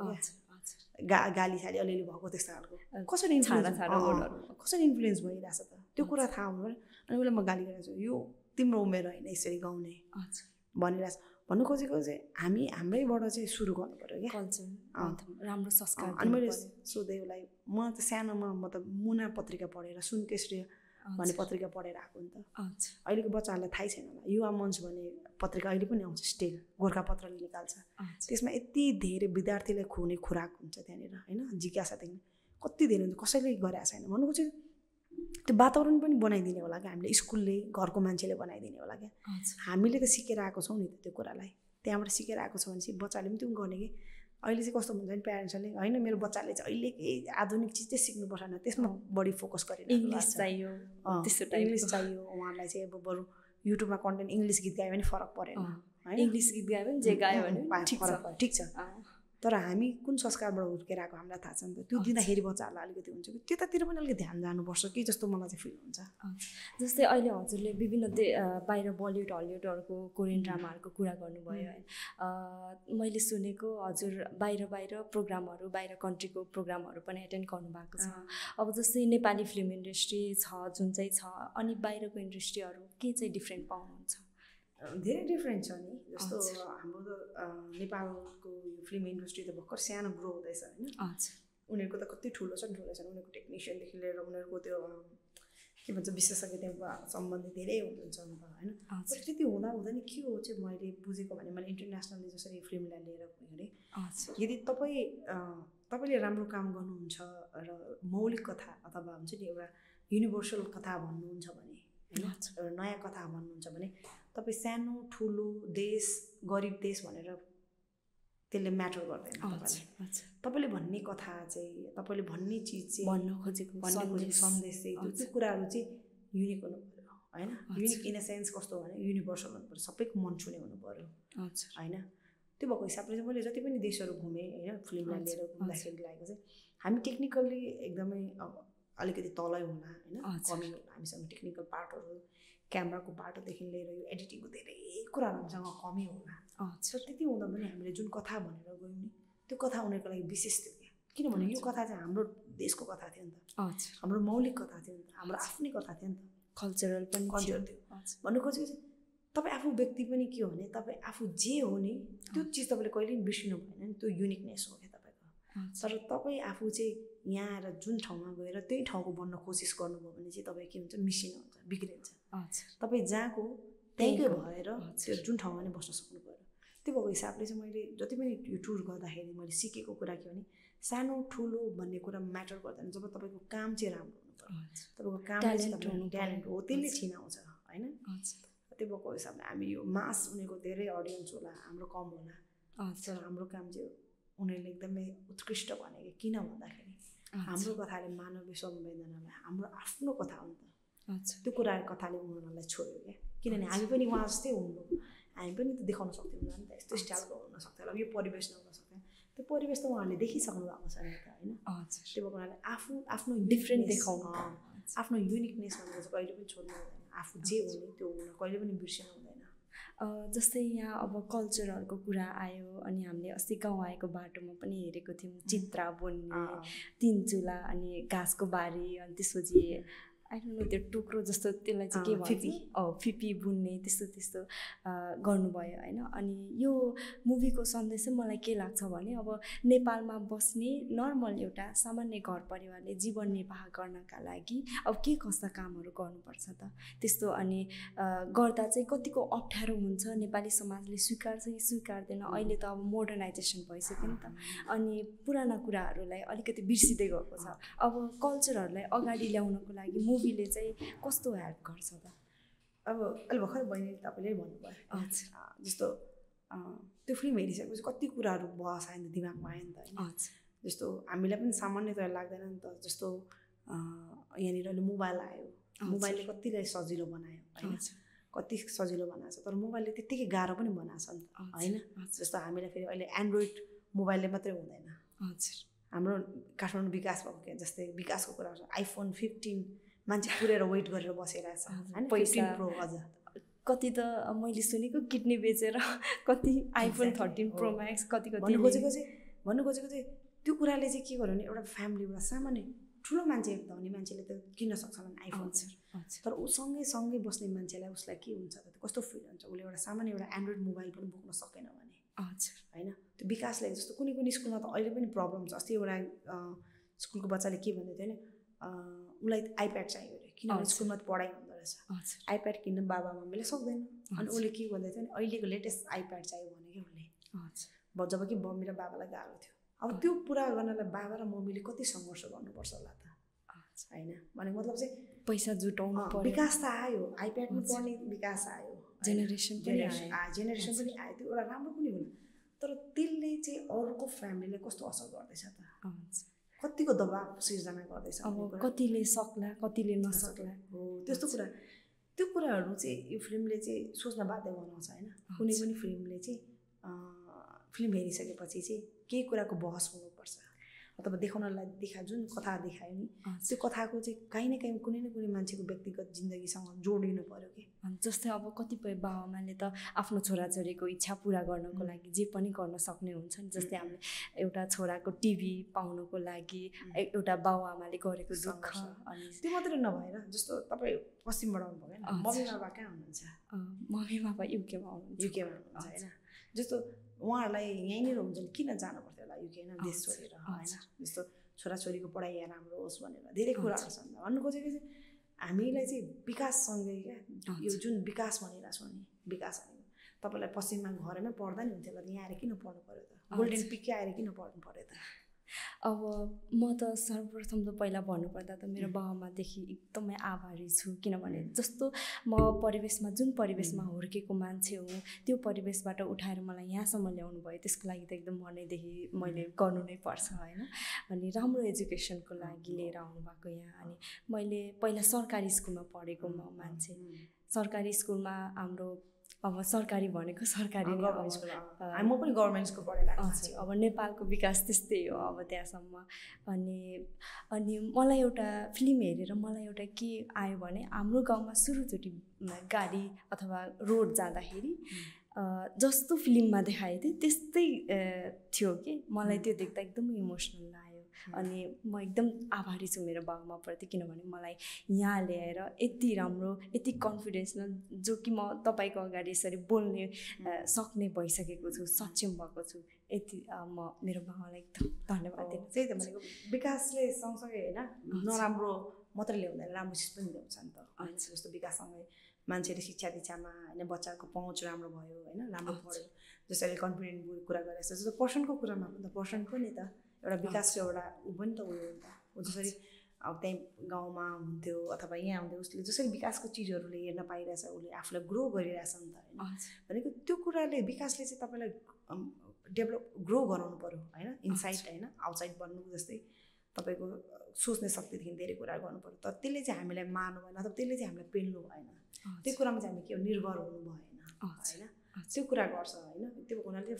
गाली साली अलिअलि भएको त्यस्तो खालको कसरी इन्फ्लुएन्स भइरहेछ त त्यो कुरा थाहा हुनु पऱ्यो अनि उसलाई म गाली गरिरहेको छु यो तिम्रो उमेर होइन यसरी गाउने भनिरहेछ भन्नु खोजेको चाहिँ हामी हाम्रैबाट चाहिँ सुरु गर्नु पऱ्यो क्या कल्चर राम्रो संस्कार अनि मैले सोधेँ उसलाई म त सानोमा म त मुना पत्रिका पढेर सुनकेश्री भन्ने पत्रिका पढेर आएको नि त अहिलेको बच्चाहरूलाई थाहै छैन होला युवा मञ्च भन्ने पत्रिका अहिले पनि आउँछ स्टिल गोर्खापत्रले निकाल्छ त्यसमा यति धेरै विद्यार्थीलाई खुने खुराक हुन्छ त्यहाँनिर होइन जिज्ञासादेखि कति धेरै हुन्छ कसैले गरेको छैन भन्नुको चाहिँ त्यो वातावरण पनि बनाइदिने होला क्या हामीले स्कुलले घरको मान्छेले बनाइदिने होला क्या हामीले त सिकेर आएको छौँ नि त त्यो कुरालाई त्यहाँबाट सिकेर आएको छ भने चाहिँ बच्चाले पनि त्यो गर्ने कि अहिले चाहिँ कस्तो हुन्छ नि प्यारेन्ट्सहरूले होइन मेरो बच्चाले चाहिँ अहिले केही आधुनिक चिज चाहिँ सिक्नुपर्छ न त्यसमा बढी फोकस गरेर इङ्ग्लिस चाहियो इङ्ग्लिस चाहियो उहाँहरूलाई चाहिँ अब बरु युट्युबमा कन्टेन्ट इङ्ग्लिस गीत गायो भने फरक परेन होइन इङ्ग्लिस गीत गायो भने जे गायो भने ठिक छ तर हामी कुन संस्कारबाट हुर्केर आएको हामीलाई थाहा छ नि त त्यो दिँदाखेरि बच्चाहरूलाई अलिकति हुन्छ कि त्यतातिर पनि अलिकति ध्यान जानुपर्छ कि जस्तो मलाई चाहिँ फिल हुन्छ जस्तै अहिले हजुरले विभिन्न बाहिर बलिउड हलिउडहरूको कोरियन ड्रामाहरूको कुरा गर्नुभयो है मैले सुनेको हजुर बाहिर प्रोग्रामहरू बाहिर कन्ट्रीको प्रोग्रामहरू पनि एटेन्ड गर्नुभएको छ अब जस्तै नेपाली फिल्म इन्डस्ट्री छ जुन चाहिँ छ अनि बाहिरको इन्डस्ट्रीहरू के चाहिँ डिफ्रेन्ट पाउनुहुन्छ धेरै डिफ्रेन्ट छ नि जस्तो हाम्रो त नेपालको फिल्म इन्डस्ट्री त भर्खर सानो ग्रो हुँदैछ होइन उनीहरूको त कति ठुलो छन् उनीहरूको टेक्निसियनदेखि लिएर उनीहरूको त्यो के भन्छ विशेषज्ञता सम्बन्धी धेरै हुन्छ नि त होइन तर त्यति हुँदा नि के हो चाहिँ मैले बुझेको भने मैले इन्टरनेसनली जसरी फिल्मलाई लिएर हेरेँ यदि तपाईँले राम्रो काम गर्नुहुन्छ र मौलिक कथा अथवा हुन्छ नि एउटा युनिभर्सल कथा भन्नुहुन्छ भने होइन नयाँ कथा भन्नुहुन्छ भने तपाईँ सानो ठुलो देश गरिब देश भनेर त्यसले म्याटर गर्दैन तपाईँले भन्ने कथा चाहिँ तपाईँले भन्ने चिज चाहिँ भन्न खोजेको सन्देश चाहिँ त्यो कुराहरू चाहिँ युनिक हुनु पऱ्यो होइन युनिक इन अ सेन्स कस्तो भने युनिभर्सल हुनु पऱ्यो सबैको मन छुने हुनु पऱ्यो होइन त्यो भएको हिसाबले चाहिँ मैले जति पनि देशहरू घुमेँ होइन फिल्मलाई लिएर घुम्दाखेरि लागेको चाहिँ हामी टेक्निकल्ली एकदमै अलिकति तलै होला होइन कमी होला हामीसँग टेक्निकल पार्टहरू क्यामेराको पार्टदेखि लिएर यो एडिटिङको धेरै कुराहरू हामीसँग कमी होला सो त्यति हुँदा पनि हामीले जुन कथा भनेर गयौँ नि त्यो कथा उनीहरूको लागि विशेष थियो क्या किनभने यो कथा चाहिँ हाम्रो देशको कथा थियो नि त हाम्रो मौलिक कथा थियो नि त हाम्रो आफ्नै कथा थियो नि त कल्चरल पनि कल्चर थियो भन्नु खोजेको चाहिँ तपाईँ आफू व्यक्ति पनि के हो भने तपाईँ आफू जे हो नि त्यो चिज तपाईँले कहिले पनि बिर्सिनु भएन नि त्यो युनिकनेस हो क्या तपाईँको तर तपाईँ आफू चाहिँ यहाँ आएर जुन ठाउँमा गएर त्यही ठाउँको बन्न कोसिस गर्नुभयो भने चाहिँ तपाईँ के हुन्छ मिसिनुहुन्छ बिग्रिन्छ तपाईँ जहाँको त्यहीँकै भएर त्यो जुन ठाउँमा नै बस्न सक्नु पऱ्यो त्यो भएको हिसाबले चाहिँ मैले जति पनि यो टुर गर्दाखेरि मैले सिकेको कुरा के भने सानो ठुलो भन्ने कुरा म्याटर गर्दैन जब तपाईँको काम चाहिँ राम्रो हुनु पऱ्यो तपाईँको काम ट्यालेन्ट हो त्यसले छिनाउँछ होइन त्यो भएको हिसाबले हामी यो मास उनीहरूको धेरै अडियन्स होला हाम्रो कम होला तर हाम्रो काम चाहिँ उनीहरूले एकदमै उत्कृष्ट भनेको किन भन्दाखेरि हाम्रो कथाले मानवीय संवेदनालाई हाम्रो आफ्नो कथा हो नि त त्यो कुरा कथाले उनीहरूलाई छोड्यो क्या किनभने हामी पनि उहाँ जस्तै हुनु हामी पनि त देखाउन सक्थ्यौँ होला नि त यस्तो स्टाइलको हुन सक्थ्यो होला यो परिवेश नहुन सक्थ्यो त्यो परिवेश त उहाँहरूले देखिसक्नु भएको छ नि त होइन त्यो भएको हुनाले आफ्नो डिफ्रेन्ट देखाउनु आफ्नो युनिकनेस भनेको चाहिँ कहिले पनि छोड्नु हुँदैन आफू जे हुने त्यो हुन कहिले पनि बिर्सिनु हुँदैन जस्तै यहाँ अब कल्चरहरूको कुरा आयो अनि हामीले अस्ति गाउँ आएको बाटोमा पनि हेरेको थियौँ चित्रा बुन्ने 3 चुला अनि घाँसको बारी अनि त्यसपछि आई डोन्ट नो त्यो टुक्रो जस्तो त्यसलाई चाहिँ के भन्छ फिपी बुन्ने त्यस्तो त्यस्तो गर्नुभयो होइन अनि यो मुभीको सन्देश चाहिँ मलाई के लाग्छ भने अब नेपालमा बस्ने नर्मल एउटा सामान्य घर परिवारले जीवन निर्वाह गर्नका लागि अब के कस्ता कामहरू गर्नुपर्छ त त्यस्तो अनि गर्दा चाहिँ कतिको अप्ठ्यारो हुन्छ नेपाली समाजले स्वीकार्छ कि स्वीकार्दैन अहिले त अब मोडर्नाइजेसन भइसक्यो नि त अनि पुराना कुराहरूलाई अलिकति बिर्सिँदै गएको छ अब कल्चरहरूलाई अगाडि ल्याउनको लागि मुभीले चाहिँ कस्तो हेल्प गर्छ त अब अहिले भर्खर बहिनीले तपाईँले भन्नुभयो जस्तो त्यो फिल्म हेरिसकेपछि कति कुराहरू बहस आयो नि त दिमागमा आयो नि त होइन जस्तो हामीलाई पनि सामान्यतया लाग्दैन नि त जस्तो यहाँनिर अहिले मोबाइल आयो मोबाइलले कतिलाई सजिलो बनायो होइन कति सजिलो बनाएको छ तर मोबाइलले त्यत्तिकै गाह्रो पनि बनाएको छ नि त होइन जस्तो हामीलाई फेरि अहिले एन्ड्रोइड मोबाइलले मात्रै हुँदैन हाम्रो काठमाडौँ विकास भएको क्या जस्तै विकासको कुरा गर्छ आइफोन 15 मान्छे पुरेर वेट गरेर बसिरहेछ होइन 15 प्रो अझ कति त मैले सुनेको किडनी बेचेर कति आइफोन 13 प्रो म्याक्स कति भन्नु खोजेको चाहिँ त्यो कुराले चाहिँ के गर्यो भने एउटा फ्यामिलीबाट सामान्य ठुलो मान्छे धनी मान्छेले त किन्न सक्छ भने आइफोन तर ऊ सँगै बस्ने मान्छेलाई उसलाई के हुन्छ त कस्तो फिल हुन्छ उसले एउटा सामान्य एउटा एन्ड्रोइड मोबाइल पनि बोक्न सकेन भने होइन त्यो विकासले जस्तो कुनै स्कुलमा त अहिले पनि प्रब्लम छ अस्ति एउटा स्कुलको बच्चाले के भन्दै थियो भने उसलाई आइप्याड चाहियो अरे किनभने स्कुलमा त पढाइ हुँदो रहेछ आइप्याड किन्न बाबा मम्मीले सक्दैन अनि उसले के भन्दै थियो भने अहिलेको लेटेस्ट आइप्याड चाहियो भने कि उसले जबकि मम्मी र बाबालाई गाह्रो थियो अब त्यो पुरा गर्नलाई बाबा र मम्मीले कति सङ्घर्ष गर्नुपर्छ होला त होइन भनेको मतलब चाहिँ पैसा जुटाउनु पर्यो विकास त आयो आइप्याडमा पढ्ने विकास आयो जेनेरेसन पनि आयो त्यो एउटा राम्रो पनि होला तर त्यसले चाहिँ अरूको फ्यामिलीलाई कस्तो असर गर्दैछ त कतिको दबाब सिर्जना गर्दैछ अब कतिले सक्ला कतिले नसक्ला हो त्यस्तो कुरा त्यो कुराहरू चाहिँ यो फिल्मले चाहिँ सोच्न बाध्य बनाउँछ होइन कुनै पनि फिल्मले चाहिँ फिल्म हेरिसकेपछि चाहिँ केही कुराको बहस हुनुपर्छ अथवा देखाउनलाई जुन कथा देखायो नि त्यो कथाको चाहिँ कहीँ न कहीँ कुनै न कुनै मान्छेको व्यक्तिगत जिन्दगीसँग जोडिनु पर्यो कि जस्तै अब कतिपय बाबाआमाले त आफ्नो छोराछोरीको इच्छा पुरा गर्नको लागि जे पनि गर्न सक्ने हुन्छ नि जस्तै हामीले एउटा छोराको टिभी पाउनको लागि एउटा बाबुआमाले गरेको दुःख अनि त्यो मात्रै नभएर जस्तो तपाईँ पश्चिमबाट आउनुभयो होइन मम्मी बाबा कहाँ हुनुहुन्छ मम्मी बाबा युकेमा हुनुहुन्छ होइन जस्तो उहाँहरूलाई यहीँनिर हुन्छ नि किन जानु पर्थ्यो होला युके होइन देश छोडेर होइन जस्तो छोराछोरीको पढाइ यहाँ राम्रो होस् भनेर धेरै कुराहरू छन् भन्नु खोजेको चाहिँ हामीलाई चाहिँ विकाससँगै क्या यो जुन विकास भनिरहेको छौँ नि विकास भनेको तपाईँलाई पश्चिममा घरमै पढ्दा नि हुन्थ्यो होला यहाँ आएर किन पढ्नु पऱ्यो त गोल्डन पिककै आएर किन पढ्नु पऱ्यो त अब म त सर्वप्रथम त पहिला भन्नुपर्दा त मेरो बाबामादेखि एकदमै आभारी छु किनभने जस्तो म जुन परिवेशमा हुर्केको मान्छे हो त्यो परिवेशबाट उठाएर मलाई यहाँसम्म ल्याउनु भयो त्यसको लागि त एकदम मनैदेखि मैले गर्नु नै पर्छ होइन अनि राम्रो एजुकेसनको लागि लिएर आउनुभएको यहाँ अनि मैले पहिला सरकारी स्कुलमा पढेको मान्छे सरकारी स्कुलमा हाम्रो अब सरकारी भनेको सरकारी म पनि गभर्मेन्ट स्कुल पढेर अब नेपालको विकास त्यस्तै हो अब त्यहाँसम्म अनि मलाई एउटा फिल्म हेरेर मलाई एउटा के आयो भने हाम्रो गाउँमा सुरुचोटि गाडी अथवा रोड जाँदाखेरि जस्तो फिल्ममा देखाएको थियो त्यस्तै थियो कि मलाई त्यो देख्दा एकदमै इमोसनल लाग्यो अनि म एकदम आभारी छु मेरो बाबुआमाप्रति किनभने मलाई यहाँ ल्याएर यति राम्रो यति कन्फिडेन्सनल जो कि म तपाईँको अगाडि यसरी बोल्ने सक्ने भइसकेको छु सक्षम भएको छु यति म मेरो बाबालाई एकदम धन्यवाद दिन्छु त्यही त भनेको विकासले सँगसँगै होइन नराम्रो मात्रै ल्याउँदैन राम्रो चिज पनि ल्याउँछ नि त होइन जस्तो विकाससँगै मान्छेले शिक्षा दीक्षामा होइन बच्चाको पहुँच राम्रो भयो होइन राम्रो पढ्यो जसरी कन्फिडेन्ट कुरा गरेको छ जस्तो पर्सनको कुरामा पनि त पर्सनको नि त एउटा विकासको एउटा ऊ पनि त उयो हो नि त ऊ जसरी अब त्यहीँ गाउँमा हुन्थ्यो अथवा यहाँ हुन्थ्यो उसले जसरी विकासको चिजहरूले हेर्न पाइरहेछ उसले आफूलाई ग्रो गरिरहेछ नि त होइन भनेको त्यो कुराले विकासले चाहिँ तपाईँलाई ग्रो गराउनु पऱ्यो होइन इनसाइड होइन आउटसाइड बन्नु जस्तै तपाईँको सोच्ने शक्तिदेखि धेरै कुरा गर्नु पर्यो तर त्यसले चाहिँ हामीलाई मार्नु भएन अथवा त्यसले चाहिँ हामीलाई पेल्नु भएन त्यो कुरामा चाहिँ हामी के निर्भर हुनु भएन होइन त्यो कुरा गर्छ होइन त्यो हुनाले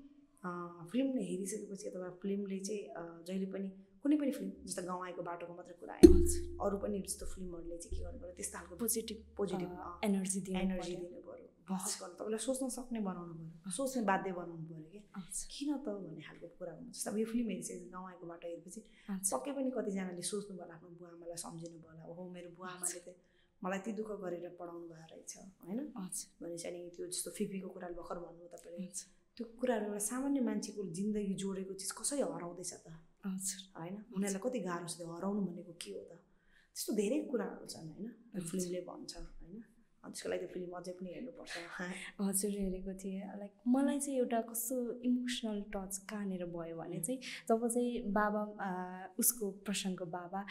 फिल्मले हेरिसकेपछि अथवा फिल्मले चाहिँ जहिले पनि कुनै पनि फिल्म जस्तो गाउँ आएको बाटोको मात्रै कुरा होइन अरू पनि जस्तो फिल्महरूले चाहिँ के गर्नु पर्यो त्यस्तो खालको पोजिटिभ एनर्जी दिनु पऱ्यो बहस गर्नु तपाईँलाई सोच्न सक्ने बनाउनु पऱ्यो सोच्ने बाध्य बनाउनु पऱ्यो क्या किन त भन्ने खालको कुरा हुन्छ जस्तो अब यो फिल्म हेरिसकेपछि गाउँ आएको बाटो हेरेपछि पक्कै पनि कतिजनाले सोच्नु भयो आफ्नो बुवा आमालाई सम्झिनु भयो ओहो मेरो बुवा आमाले त मलाई ती दुःख गरेर पढाउनु भएको रहेछ होइन भनेपछि अनि त्यो जस्तो फिफीको कुराले भर्खर भन्नु तपाईँले त्यो कुराहरू एउटा सामान्य मान्छेको जिन्दगी जोडेको चिज कसरी हराउँदैछ त होइन उनीहरूलाई कति गाह्रो छ त्यो हराउनु भनेको के हो त त्यस्तो धेरै कुराहरू छन् होइन फिल्मले भन्छ होइन त्यसको लागि त्यो फिल्म अझै पनि हेर्नुपर्छ हजुर हेरेको थिएँ लाइक मलाई चाहिँ एउटा कस्तो इमोसनल टच कहाँनिर भयो भने चाहिँ जब चाहिँ बाबा उसको प्रशान्तको बाबा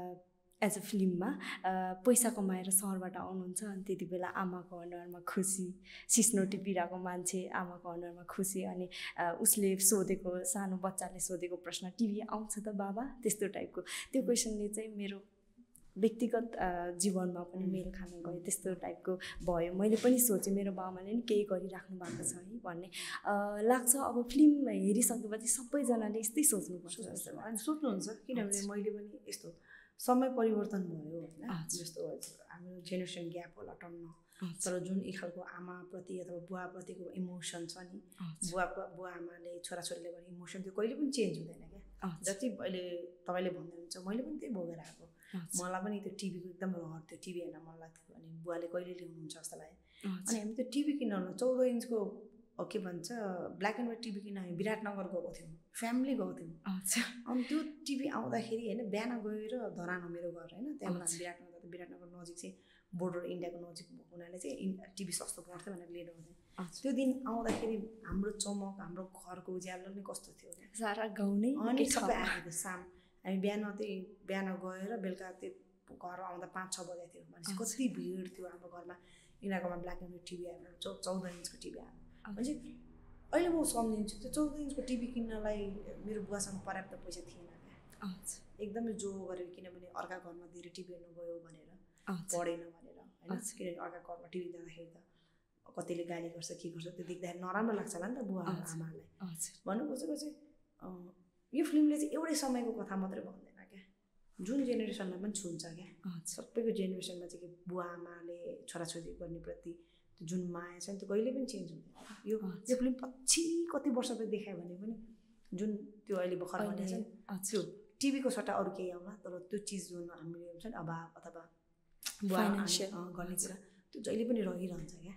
एज अ फिल्ममा पैसा कमाएर सहरबाट आउनुहुन्छ अनि त्यति बेला आमाको अनुहारमा खुसी सिस्नो टिपिरहेको मान्छे आमाको अनुहारमा खुसी अनि उसले सोधेको सानो बच्चाले सोधेको प्रश्न टिभी आउँछ त बाबा त्यस्तो टाइपको त्यो क्वेसनले चाहिँ मेरो व्यक्तिगत जीवनमा पनि मेल खान गयो त्यस्तो टाइपको भयो मैले पनि सोचेँ मेरो बाबाले नि केही गरिराख्नु भएको छ है भन्ने लाग्छ अब फिल्म हेरिसकेपछि सबैजनाले यस्तै सोच्नुपर्छ जस्तो अनि सोच्नुहुन्छ किनभने मैले पनि यस्तो समय परिवर्तन भयो होइन जस्तो हाम्रो जेनेरेसन ग्याप होला टन्न तर जुन यी खालको आमाप्रति अथवा बुवाप्रतिको इमोसन छ नि बुवा आमाले छोराछोरीले गर्ने इमोसन त्यो कहिले पनि चेन्ज हुँदैन क्या जति अहिले तपाईँले भन्दै हुन्छ मैले पनि त्यही भोगेर आएको मलाई पनि त्यो टिभीको एकदम रहर थियो टिभी हेर्न मन लाग्थ्यो अनि बुवाले कहिले ल्याउनुहुन्छ जस्तो लाग्यो अनि हामी त्यो टिभी किन्न 14 इन्चको के भन्छ ब्ल्याक एन्ड व्हाइट टिभी किन्न हामी विराटनगर गएको थियौँ फ्यामिली गएको थियौँ अनि त्यो टिभी आउँदाखेरि होइन बिहान गएर धरान हो मेरो घर होइन त्यहाँबाट हामी विराटनगर नजिक चाहिँ बोर्डर इन्डियाको नजिक भएको हुनाले चाहिँ टिभी सस्तो पर्थ्यो भनेर लिएर आउँथेँ त्यो दिन आउँदाखेरि हाम्रो चमक हाम्रो घरको उज्यालो नै कस्तो थियो सारा गाउँ नै अनि सबै आएको थियो हामी बिहान गएर बेलुका त्यो घर आउँदा 5-6 बजे थियो भनेपछि कति भिड थियो हाम्रो घरमा यिनीहरूकोमा ब्ल्याक एन्ड व्हाइट टिभी आएर 14 इन्चको टिभी आयो भनेपछि अहिले म सम्झिन्छु त्यो 14 इन्चको टिभी किन्नलाई मेरो बुवासँग पर्याप्त पैसा थिएन क्या एकदमै जो गरेर किनभने अर्का घरमा धेरै टिभी हेर्नु गयो भनेर पढेन भनेर होइन किनभने अर्का घरमा टिभी जाँदाखेरि त कतिले गाली गर्छ के गर्छ त्यो देख्दाखेरि नराम्रो लाग्छ होला नि त बुवा आमालाई भन्नु खोजेको चाहिँ यो फिल्मले चाहिँ एउटै समयको कथा मात्रै भन्दैन क्या जुन जेनेरेसनलाई पनि छुन्छ क्या सबैको जेनेरेसनमा चाहिँ कि बुवा आमाले छोराछोरी गर्ने प्रति जुन माया छ नि त्यो कहिले पनि चेन्ज हुँदैन यो फिल्म पछि कति वर्षपछि देखायो भने पनि जुन त्यो अहिले भर्खर भनेको छ नि त्यो टिभीको सट्टा अरू केही आउला तर त्यो चिज जुन हामीले हुन्छ नि अभाव अथवा फाइनेन्सियल गर्ने कुरा त्यो जहिले पनि रहिरहन्छ क्या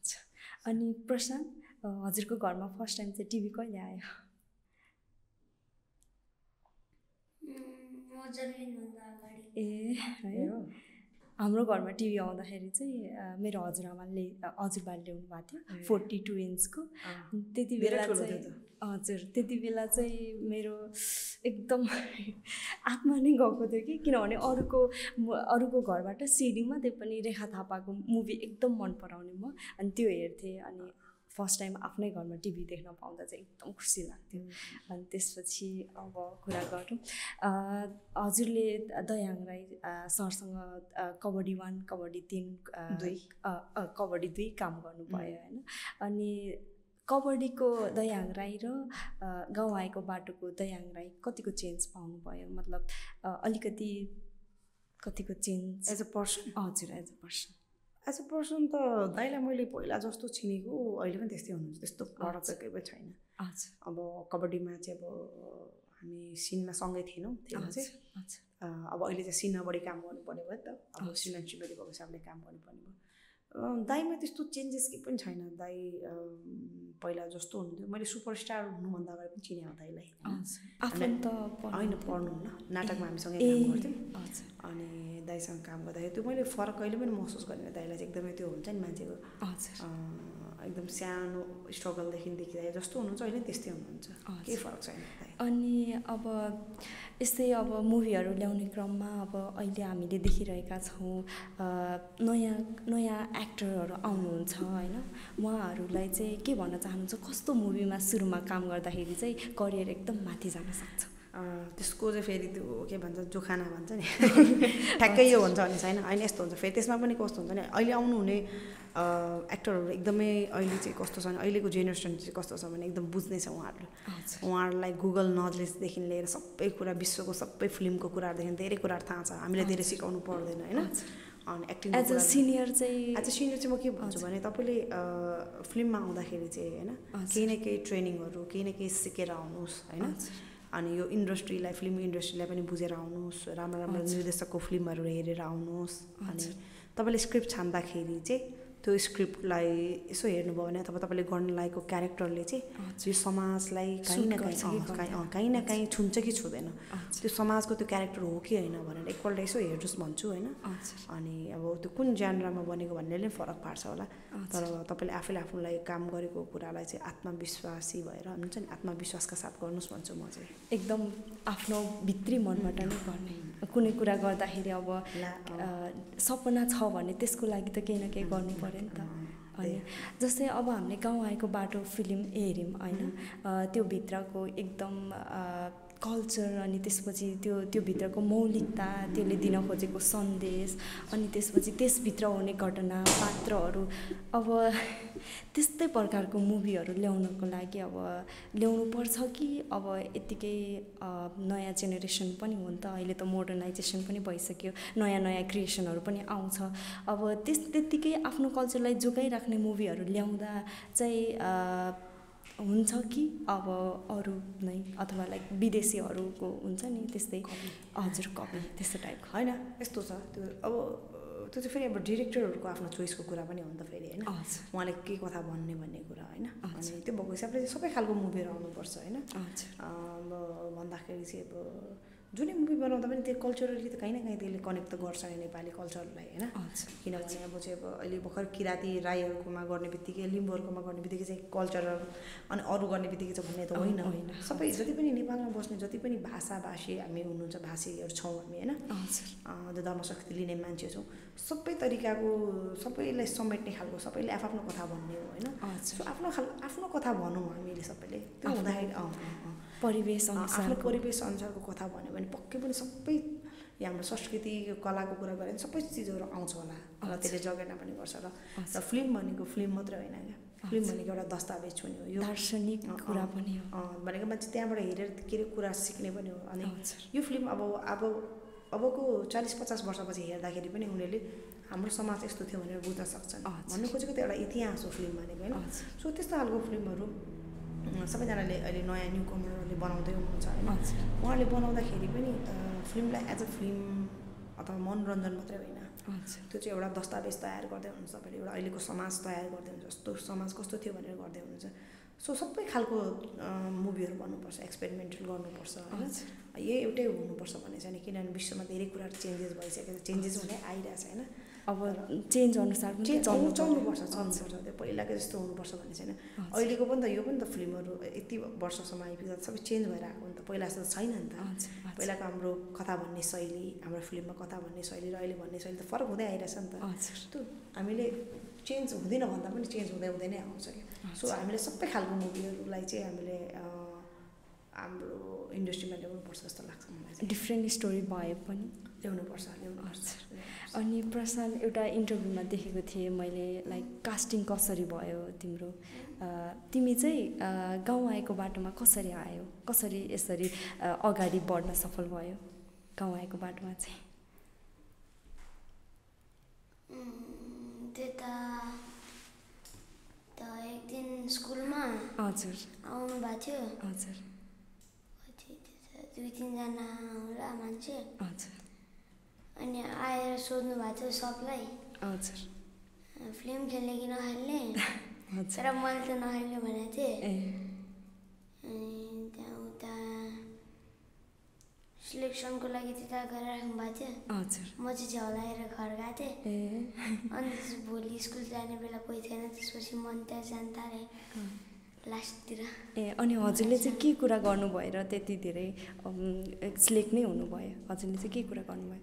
अनि प्रशान्त हजुरको घरमा फर्स्ट टाइम चाहिँ टिभी कहिले आयो ए है हाम्रो घरमा टिभी आउँदाखेरि चाहिँ मेरो हजुरआमाले हजुरबाले ल्याउनु भएको थियो 42 इन्चको त्यति बेला चाहिँ हजुर त्यति बेला चाहिँ मेरो एकदम आत्मा नै गएको थियो कि किनभने अरूको घरबाट सिडीमा त्यो पनि रेखा थापाको मुभी एकदम मन पराउने म अनि त्यो हेर्थेँ अनि फर्स्ट टाइम आफ्नै घरमा टिभी देख्न पाउँदा चाहिँ एकदम खुसी लाग्थ्यो अनि त्यसपछि अब कुरा गरौँ हजुरले दयाङ राई सरसँग कबड्डी 1 कबड्डी 3 कबड्डी 2 काम गर्नुभयो होइन अनि कबड्डीको दयाङ राई र गाउँ आएको बाटोको दयाङ राई कतिको चेन्ज पाउनुभयो मतलब अलिकति कतिको चेन्ज एज अ पर्सन हजुर एज अ पर्सन त दाइलाई मैले पहिला जस्तो चिनेको अहिले पनि त्यस्तै हुनुहुन्छ त्यस्तो फरक त केही पनि छैन अब कबड्डीमा चाहिँ अब हामी सिनमा सँगै थिएनौँ चाहिँ अब अहिले चाहिँ सिनमा बढी काम गर्नुपर्ने भयो नि त अब सिनमा श्रीमती भएको हिसाबले काम गर्नुपर्ने भयो दाइमा त्यस्तो चेन्जेस केही पनि छैन दाइ पहिला जस्तो हुन्थ्यो मैले सुपरस्टार हुनुभन्दा अगाडि पनि चिने हो दाइलाई होइन पढ्नुहुन्न नाटकमा हामीसँगै काम गर्थ्यौँ अनि दाइसँग काम गर्दाखेरि त्यो मैले फरक कहिले पनि महसुस गरेन दाइलाई चाहिँ एकदमै त्यो हुन्छ नि मान्छेको एकदम सानो स्ट्रगलदेखि देखिँदाखेरि जस्तो हुनुहुन्छ अहिले त्यस्तै हुनुहुन्छ केही फरक छैन अनि अब यस्तै अब मुभीहरू ल्याउने क्रममा अब अहिले हामीले देखिरहेका छौँ नयाँ एक्टरहरू आउनुहुन्छ होइन उहाँहरूलाई चाहिँ के भन्न चाहनुहुन्छ कस्तो मुभीमा सुरुमा काम गर्दाखेरि चाहिँ करियर एकदम माथि जान सक्छ त्यसको चाहिँ फेरि त्यो के भन्छ जोखाना भन्छ नि ठ्याक्कै यो हुन्छ भने छैन होइन यस्तो हुन्छ फेरि त्यसमा पनि कस्तो हुन्छ भने अहिले आउनुहुने एक्टरहरू एकदमै अहिले चाहिँ कस्तो छ भने अहिलेको जेनेरेसन चाहिँ कस्तो छ भने एकदम बुझ्ने छ उहाँहरूलाई गुगल नलेजदेखि लिएर सबै कुरा विश्वको सबै फिल्मको कुराहरूदेखि धेरै कुराहरू थाहा छ हामीले धेरै सिकाउनु पर्दैन होइन अनि एक्टिङ एज अ सिनियर चाहिँ म के भन्छु भने तपाईँले फिल्ममा आउँदाखेरि चाहिँ होइन केही न केही ट्रेनिङहरू केही न केही सिकेर आउनुहोस् होइन अनि यो इन्डस्ट्रीलाई फिल्म इन्डस्ट्रीलाई पनि बुझेर आउनुहोस् राम्रो राम्रो निर्देशकको फिल्महरू हेरेर आउनुहोस् अनि तपाईँले स्क्रिप्ट छान्दाखेरि चाहिँ त्यो स्क्रिप्टलाई यसो हेर्नुभयो भने अथवा तपाईँले गर्न लागेको क्यारेक्टरले चाहिँ यो समाजलाई कहीँ न कहीँ छुन्छ कि छुँदैन त्यो समाजको त्यो क्यारेक्टर हो कि होइन भनेर एकपल्ट यसो हेर्नुहोस् भन्छु होइन अनि अब त्यो कुन ज्यानरमा बनेको भन्नेले पनि फरक पार्छ होला तर तपाईँले आफूले आफूलाई काम गरेको कुरालाई चाहिँ आत्मविश्वासी भएर हुन्छ नि आत्मविश्वासका साथ गर्नुहोस् भन्छु म चाहिँ एकदम आफ्नो भित्री मनबाट नै गर्ने कुनै कुरा गर्दाखेरि अब सपना छ भने त्यसको लागि त केही न केही गर्नु पर्यो नि त अनि जस्तै अब हामीले गाउँ आएको बाटो फिल्म हेऱ्यौँ होइन त्यो भित्रको एकदम कल्चर अनि त्यसपछि त्यो भित्रको मौलिकता त्यसले दिन खोजेको सन्देश अनि त्यसपछि त्यसभित्र हुने घटना पात्रहरू अब त्यस्तै प्रकारको मुभीहरू ल्याउनको लागि अब ल्याउनु पर्छ कि अब यत्तिकै नयाँ जेनेरेसन पनि हो नि त अहिले त मोडर्नाइजेसन पनि भइसक्यो नयाँ नयाँ क्रिएसनहरू पनि आउँछ अब त्यत्तिकै आफ्नो कल्चरलाई जोगाइराख्ने मुभीहरू ल्याउँदा चाहिँ हुन्छ कि अब अरू नै अथवा लाइक विदेशीहरूको हुन्छ नि त्यस्तै हजुर कपी त्यस्तो टाइपको होइन यस्तो छ त्यो अब त्यो चाहिँ फेरि अब डिरेक्टरहरूको आफ्नो चोइसको कुरा पनि हो नि त फेरि होइन उहाँले के कथा भन्ने भन्ने कुरा होइन अनि त्यो भएको हिसाबले चाहिँ सबै खालको मुभीहरू आउनुपर्छ होइन अब भन्दाखेरि चाहिँ अब जुनै मुभी बनाउँदा पनि त्यो कल्चरली त कहीँ न कहीँ त्यसले कनेक्ट त गर्छ नेपाली कल्चरलाई होइन किनभने अब चाहिँ अब अहिले भर्खर किराँती राईहरूकोमा गर्ने बित्तिकै लिम्बूहरूकोमा गर्ने बित्तिकै चाहिँ कल्चरल अनि अरू गर्ने बित्तिकै चाहिँ भन्ने त होइन सबै जति पनि नेपालमा बस्ने जति पनि भाषी हामी हुनुहुन्छ भाषीहरू छौँ हामी होइन त्यो धर्मशक्ति लिने मान्छे छौँ सबै तरिकाको सबैलाई समेट्ने खालको सबैले आफ्नो कथा भन्ने हो होइन सो आफ्नो कथा भनौँ हामीले सबैले त्यो हुँदाखेरि परिवेश आफ्नो परिवेश अनुसारको कथा भन्यो भने पक्कै पनि सबै हाम्रो संस्कृति कलाको कुरा गऱ्यो भने सबै चिजहरू आउँछ होला र त्यसले जगेर्ना पनि गर्छ र फिल्म भनेको फिल्म मात्रै होइन क्या फिल्म भनेको एउटा दस्तावेज पनि हो यो दार्शनिक कुरा पनि हो भनेको मान्छे त्यहाँबाट हेरेर के अरे कुरा सिक्ने पनि हो अनि यो फिल्म अबको 40-50 वर्षपछि हेर्दाखेरि पनि उनीहरूले हाम्रो समाज यस्तो थियो भनेर बुझ्न सक्छन् भन्नु खोजेको त एउटा इतिहास हो फिल्म भनेको होइन सो त्यस्तो खालको फिल्महरू सबैजनाले अहिले नयाँ न्यू कमरहरूले बनाउँदै हुनुहुन्छ होइन उहाँहरूले बनाउँदाखेरि पनि फिल्मलाई एज अ फिल्म अथवा मनोरञ्जन मात्रै होइन त्यो चाहिँ एउटा दस्तावेज तयार गर्दै हुनुहुन्छ तपाईँले एउटा अहिलेको समाज तयार गर्दै हुनुहुन्छ जस्तो समाज कस्तो थियो भनेर गर्दै हुनुहुन्छ सो सबै खालको मुभीहरू बन्नुपर्छ एक्सपेरिमेन्टल गर्नुपर्छ होइन यही एउटै हुनुपर्छ भन्ने छैन किनभने विश्वमा धेरै कुराहरू चेन्जेस भइसकेको छ चेन्जेस हुँदै आइरहेछ होइन अब चेन्ज अनुसार चल्नुपर्छ त्यो पहिलाको जस्तो हुनुपर्छ भन्ने छैन अहिलेको पनि त यो पनि त फिल्महरू यति वर्षसम्म आइपुग्दा सबै चेन्ज भएर आएको नि त पहिला जस्तो छैन नि त पहिलाको हाम्रो कथा भन्ने शैली हाम्रो फिल्ममा कथा भन्ने शैली र अहिले भन्ने शैली त फरक हुँदै आइरहेछ नि त त्यो हामीले चेन्ज हुँदैन भन्दा पनि चेन्ज हुँदै नै आउँछ क्या सो हामीले सबै खालको मुभीहरूलाई चाहिँ हामीले हाम्रो इन्डस्ट्रीमा ल्याउनुपर्छ जस्तो लाग्छ मलाई डिफ्रेन्ट स्टोरी भए पनि ल्याउनुपर्छ अनि प्रशान्त एउटा इन्टरभ्यूमा देखेको थिएँ मैले लाइक कास्टिङ कसरी भयो तिम्रो तिमी चाहिँ गाउँ आएको बाटोमा कसरी आयो कसरी यसरी अगाडि बढ्न सफल भयो गाउँ आएको बाटोमा चाहिँ त्यता त एक दिन स्कुलमा हजुर आउनु भएको थियो हजुर 2-3 होला मान्छे हजुर अनि आएर सोध्नु भएको थियो सबलाई हजुर फिल्म खेल्ने कि नखेल्ने तर मैले त नखेल्ने भनेको थिएँ त्यहाँ उता सिलेक्सनको लागि त्यता गएर राख्नु भएको थियो हजुर म चाहिँ झ्याउलाएर घर गएको थिएँ अनि भोलि स्कुल जाने बेला कोही थिएन त्यसपछि मन त्यहाँ जान थालेँ लास्टतिर अनि हजुरले चाहिँ के कुरा गर्नु भएर त्यति धेरै सिलेक्ट नै हुनुभयो हजुरले चाहिँ के कुरा गर्नुभयो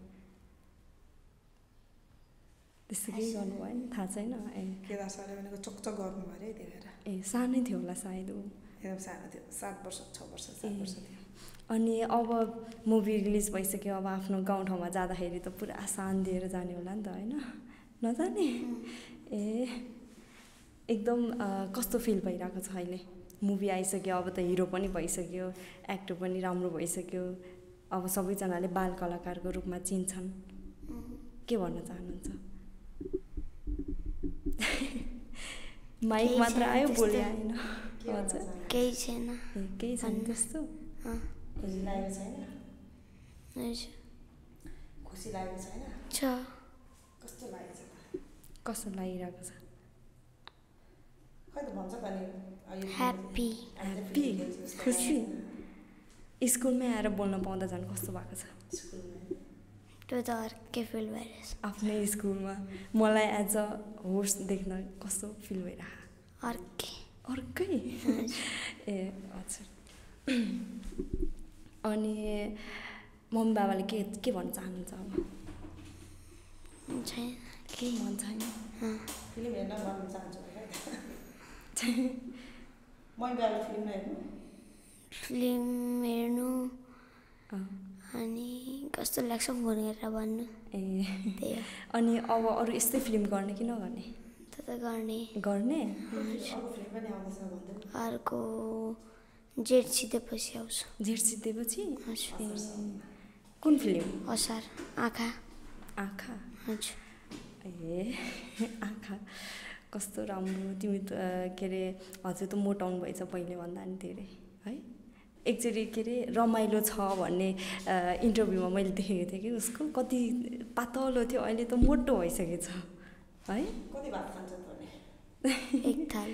त्यस्तो केही गर्नु भयो नि थाहा छैन केदार सरले भनेको चकचक गर्नुभयो अरे त्यही भएर सानै थियो होला सायद ऊ एकदम सानो थियो 7 वर्ष 6 वर्ष 7 वर्ष थियो अनि अब मुभी रिलिज भइसक्यो अब आफ्नो गाउँठाउँमा जाँदाखेरि त पुरा शान दिएर जाने होला नि त होइन नजाने ए एकदम कस्तो फिल भइरहेको छ अहिले मुभी आइसक्यो अब त हिरो पनि भइसक्यो एक्टर पनि राम्रो भइसक्यो अब सबैजनाले बाल कलाकारको रूपमा चिन्छन् के भन्न चाहनुहुन्छ माइक मात्र आयो बोले आएन हजुर केही छैन केही छैन त्यस्तो खुसी लागेको छैन हजुर खुसी लागेको छैन छ कस्तो लागेको छ कस्तो लागिरहेको छ खै त भन्छ पनि ह्याप्पी ह्याप्पी खुसी स्कुलमै आएर बोल्न पाउँदा झन् कस्तो भएको छ स्कुलमा त्यो त अर्कै फिल भइरहेछ आफ्नै स्कुलमा मलाई एज अ होस्ट देख्न कस्तो फिल भइरहेको अर्कै अर्कै ए हजुर अनि मम्मी बाबाले के भन्न चाहनुहुन्छ अब छैन केही मन छैन फिल्म हेर्न भन्न चाहन्छु मैले बाबा फिल्म हेर्नु फिल्म हेर्नु अनि कस्तो लाग्छ फोन गरेर भन्नु ए त्यही हो अनि अब अरू यस्तै फिल्म गर्ने कि नगर्ने त गर्ने अर्को फिल्म पनि आउँदैछ भन्दै अर्को जेठ सिधेपछि आउँछ जेठ सिद्धेपछि हजुर कुन फिल्म असार आँखा आँखा हजुर ए आँखा कस्तो राम्रो तिमी त के अरे हजुर त मोटाउनु भएछ पहिले भन्दा नि धेरै है एकचोटि के अरे रमाइलो छ भन्ने इन्टरभ्यूमा मैले देखेको थिएँ कि उसको कति पातलो थियो अहिले त मोटो भइसकेको छ है कति भात खान्छ त एक थाल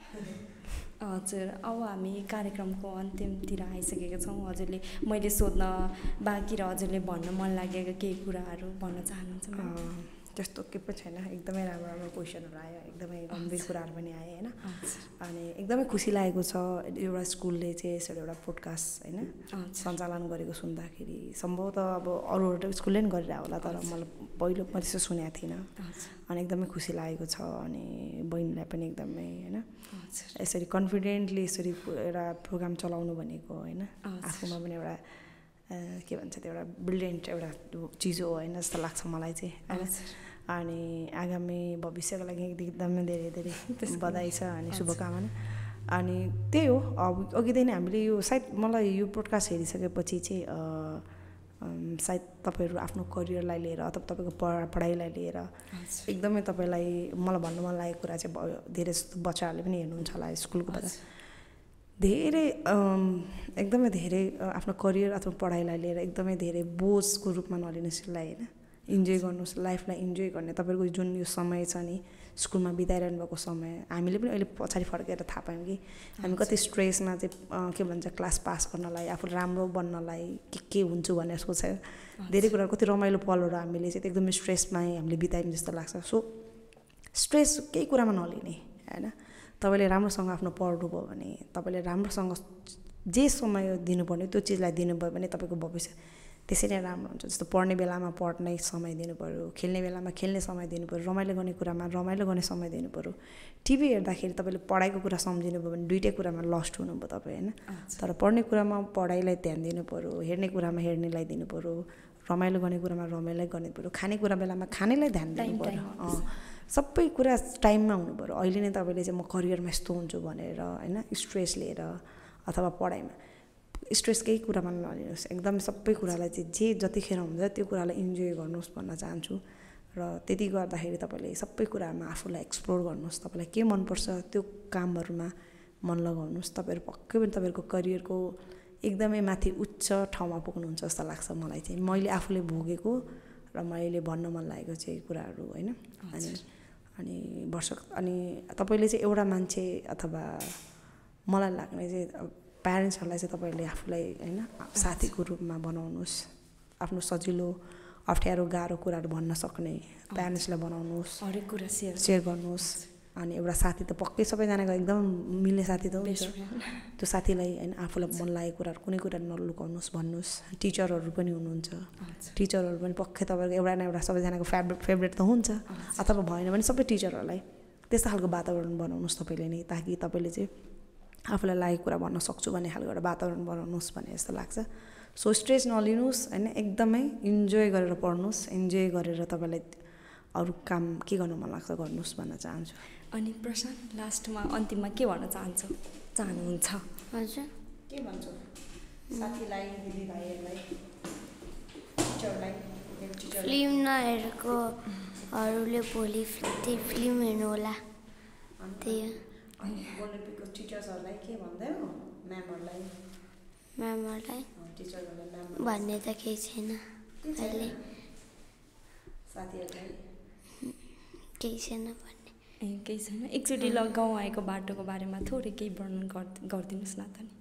हजुर अब हामी कार्यक्रमको अन्तिमतिर आइसकेका छौँ हजुरले मैले सोध्न बाँकी र हजुरले भन्न मन लागेका केही कुराहरू भन्न चाहनुहुन्छ त्यस्तो केही पनि छैन एकदमै राम्रो राम्रो क्वेसनहरू आयो एकदमै गम्भीर कुराहरू पनि आयो होइन अनि एकदमै खुसी लागेको छ एउटा स्कुलले चाहिँ यसरी एउटा पोडकास्ट होइन सञ्चालन गरेको सुन्दाखेरि सम्भवतः अब अरू स्कुलले पनि गरिरहेको होला तर मलाई पहिलो मैले त्यस्तो सुनेको थिइनँ अनि एकदमै खुसी लागेको छ अनि बहिनीलाई पनि एकदमै होइन यसरी कन्फिडेन्टली यसरी एउटा प्रोग्राम चलाउनु भनेको होइन आफूमा पनि एउटा के भन्छ त्यो एउटा ब्रिलियन्ट एउटा चिज हो होइन जस्तो लाग्छ मलाई चाहिँ होइन अनि आगामी भविष्यको लागि एकदमै धेरै धेरै बधाई छ अनि शुभकामना अनि त्यही हो अघिदेखि नै हामीले यो सायद मलाई यो पोडकास्ट हेरिसकेपछि चाहिँ सायद तपाईँहरू आफ्नो करियरलाई लिएर अथवा तपाईँको पढाइलाई लिएर एकदमै तपाईँलाई मलाई भन्नु मन लागेको कुरा चाहिँ धेरै जस्तो बच्चाहरूले पनि हेर्नुहुन्छ होला स्कुलको बेला धेरै एकदमै धेरै आफ्नो करियर अथवा पढाइलाई लिएर एकदमै धेरै बोझको रूपमा नलिनुहोस् यसलाई होइन इन्जोय गर्नुहोस् लाइफलाई इन्जोय गर्ने तपाईँहरूको जुन यो समय छ नि स्कुलमा बिताइरहनु भएको समय हामीले पनि अहिले पछाडि फर्केर थाहा पायौँ कि हामी कति स्ट्रेसमा चाहिँ के भन्छ क्लास पास गर्नलाई आफू राम्रो बन्नलाई के हुन्छु भनेर सोचेर धेरै कुरा कति रमाइलो पलहरू हामीले चाहिँ एकदमै स्ट्रेसमै हामीले बितायौँ जस्तो लाग्छ सो स्ट्रेस केही कुरामा नलिने होइन तपाईँले राम्रोसँग आफ्नो पढ्नुभयो भने तपाईँले राम्रोसँग जे समय दिनुपर्ने त्यो चिजलाई दिनुभयो भने तपाईँको भविष्य त्यसै नै राम्रो हुन्छ जस्तो पढ्ने बेलामा पढ्ने समय दिनुपऱ्यो खेल्ने बेलामा खेल्ने समय दिनुपऱ्यो रमाइलो गर्ने कुरामा रमाइलो गर्ने समय दिनुपऱ्यो टिभी हेर्दाखेरि तपाईँले पढाइको कुरा सम्झिनुभयो भने दुइटै कुरामा लस्ट हुनुभयो तपाईँ होइन तर पढ्ने कुरामा पढाइलाई ध्यान दिनुपऱ्यो हेर्ने कुरामा हेर्नेलाई दिनुपऱ्यो रमाइलो गर्ने कुरामा रमाइलो गर्नु पऱ्यो खाने कुरा बेलामा खानेलाई ध्यान दिनुपऱ्यो सबै कुरा टाइममा हुनुपऱ्यो अहिले नै तपाईँले चाहिँ म करियरमा यस्तो हुन्छु भनेर होइन स्ट्रेस लिएर अथवा पढाइमा स्ट्रेस केही कुरामा नलिनुहोस् एकदम सबै कुरालाई चाहिँ जे जतिखेर हुन्छ त्यो कुरालाई इन्जोय गर्नुहोस् भन्न चाहन्छु र त्यति गर्दाखेरि तपाईँले सबै कुरामा आफूलाई एक्सप्लोर गर्नुहोस् तपाईँलाई के मनपर्छ त्यो कामहरूमा मन लगाउनुहोस् तपाईँहरू पक्कै पनि तपाईँहरूको करियरको एकदमै माथि उच्च ठाउँमा पुग्नुहुन्छ जस्तो लाग्छ मलाई चाहिँ मैले आफूले भोगेको र मैले भन्न मन लागेको चाहिँ कुराहरू होइन अनि अनि तपाईँले चाहिँ एउटा मान्छे अथवा मलाई लाग्ने चाहिँ प्यारेन्ट्सहरूलाई चाहिँ तपाईँले आफूलाई होइन साथीको रूपमा बनाउनुहोस् आफ्नो सजिलो अप्ठ्यारो गाह्रो कुराहरू भन्न सक्ने प्यारेन्ट्सलाई बनाउनुहोस् हरेक कुरा सेयर गर्नुहोस् अनि एउटा साथी त पक्कै सबैजनाको एकदम मिल्ने साथी त हुन्छ त्यो साथीलाई होइन आफूलाई मन लागेको कुराहरू कुनै कुरा नलुकाउनुहोस् भन्नुहोस् टिचरहरू पनि हुनुहुन्छ टिचरहरू पनि पक्कै तपाईँको एउटा न एउटा सबैजनाको फेभरेट त हुन्छ अथवा भएन भने सबै टिचरहरूलाई त्यस्तो खालको वातावरण बनाउनुहोस् तपाईँले नै ताकि तपाईँले चाहिँ आफूलाई लागेको कुरा भन्न सक्छु भन्ने खालको एउटा वातावरण बनाउनुहोस् भन्ने जस्तो लाग्छ। सो स्ट्रेस नलिनुहोस् होइन, एकदमै इन्जोय गरेर पढ्नुहोस्, इन्जोय गरेर तपाईँलाई अरू काम के गर्न मन लाग्छ गर्नुहोस् भन्न चाहन्छु। अनि प्रशान्त लास्टमा अन्तिममा के भन्न चाहनुहुन्छ? हजुर के भन्छु साथीलाई, दिदीभाइहरूलाई, टिचरलाई? फिल्म नहेरेकोहरूले भोलि त्यही फिल्म हेर्नु होला। त्यही ओलम्पिकको टिचर्सहरूलाई के भन्दैौ? म्यामहरूलाई टिचरहरूलाई भन्ने त केही छैन अहिले, साथीहरूलाई केही छैन भन्ने। केही छैन। एकचोटि ल गाउँ आएको बाटोको बारेमा थोरै केही वर्णन गरिदिनुहोस् न त नि।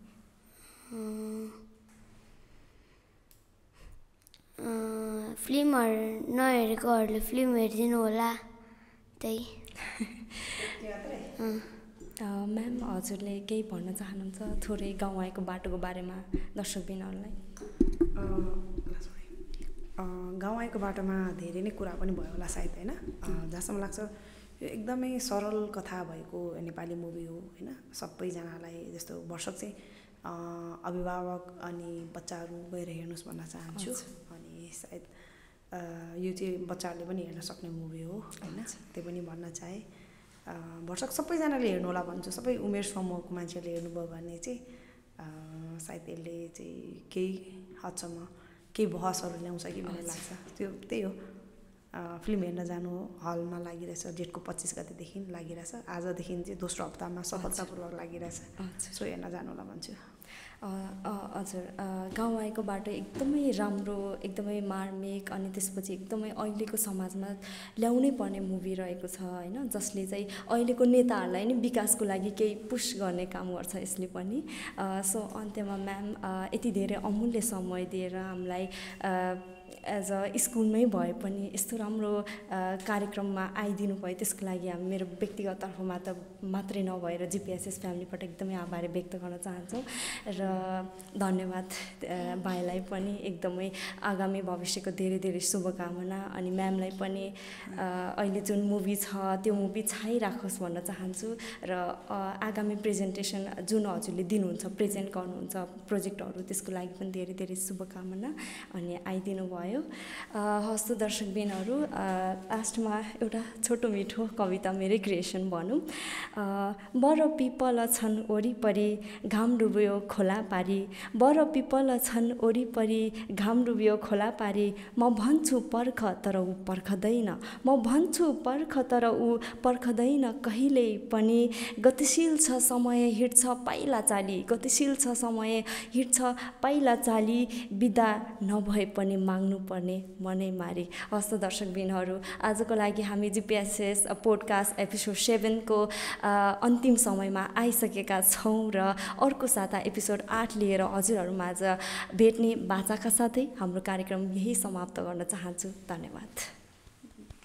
फिल्महरू नहेरेकोहरूले फिल्म हेरिदिनु होला। त्यही म्याम, हजुरले केही भन्न चाहनुहुन्छ थोरै गाउँ आएको बाटोको बारेमा दर्शकबिनहरूलाई? गाउँ आएको बाटोमा धेरै नै कुरा पनि भयो होला सायद होइन। जहाँसम्म लाग्छ यो एकदमै सरल कथा भएको नेपाली मुभी हो होइन। सबैजनालाई जस्तो भरसक चाहिँ अभिभावक अनि बच्चाहरू गएर हेर्नुहोस् भन्न चाहन्छु। अनि सायद यो चाहिँ बच्चाहरूले पनि हेर्न सक्ने मुभी हो होइन, त्यो पनि भन्न चाहे। भरसक सबैजनाले हेर्नु होला भन्छु, सबै उमेर समूहको मान्छेहरूले हेर्नुभयो भने चाहिँ सायद यसले चाहिँ केही हदसम्म केही बहसहरू ल्याउँछ कि भन्ने लाग्छ। त्यो त्यही हो, फिल्म हेर्न जानु हलमा लागिरहेछ, जेठको 25 गतेदेखि लागिरहेछ, आजदेखि चाहिँ दोस्रो हप्तामा सफलतापूर्वक लागिरहेछ। सो हेर्न जानु होला भन्छु। हजुर, गाउँ आएको बाटो एकदमै राम्रो, एकदमै मार्मिक अनि त्यसपछि एकदमै अहिलेको समाजमा ल्याउनै पर्ने मुभी रहेको छ होइन, जसले चाहिँ अहिलेको नेताहरूलाई नै विकासको लागि केही पुस गर्ने काम गर्छ यसले पनि। सो अन्त्यमा म्याम यति धेरै अमूल्य समय दिएर हामीलाई एज अ स्कुलमै भए पनि यस्तो राम्रो कार्यक्रममा आइदिनु भयो, त्यसको लागि हामी मेरो व्यक्तिगत तर्फमा त मात्रै नभएर GPHS फ्यामिलीबाट एकदमै आभार व्यक्त गर्न चाहन्छौँ। र धन्यवाद भाइलाई पनि, एकदमै आगामी भविष्यको धेरै धेरै शुभकामना। अनि म्यामलाई पनि अहिले जुन मुभी छ त्यो मुभी छाइराखोस् भन्न चाहन्छु। र आगामी प्रेजेन्टेसन जुन हजुरले दिनुहुन्छ, प्रेजेन्ट गर्नुहुन्छ प्रोजेक्टहरू, त्यसको लागि पनि धेरै धेरै शुभकामना। अनि आइदिनु भयो। हस्त दर्शकबिनहरू, लास्टमा एउटा छोटो मिठो कविता मेरै क्रिएसन भनौँ। बर पिपल छन् वरिपरि घाम डुब्यो खोला पारी, बर पिपल छन् वरिपरि घाम डुब्यो खोला पारी, म भन्छु पर्ख तर ऊ पर्खदैन, म भन्छु पर्ख तर ऊ पर्खदैन कहिल्यै पनि, गतिशील छ समय हिँड्छ पाइला चाली, गतिशील छ समय हिँड्छ पाइला चाली, बिदा नभए पनि माग्नु पर्ने मनै मारी। हस्त दर्शकबिनहरू, आजको लागि हामी GPHS पोडकास्ट एपिसोड 7 को अन्तिम समयमा आइसकेका छौँ र अर्को साता एपिसोड 8 लिएर हजुरहरूमाझ भेट्ने बाचाका साथै हाम्रो कार्यक्रम यही समाप्त गर्न चाहन्छु। धन्यवाद।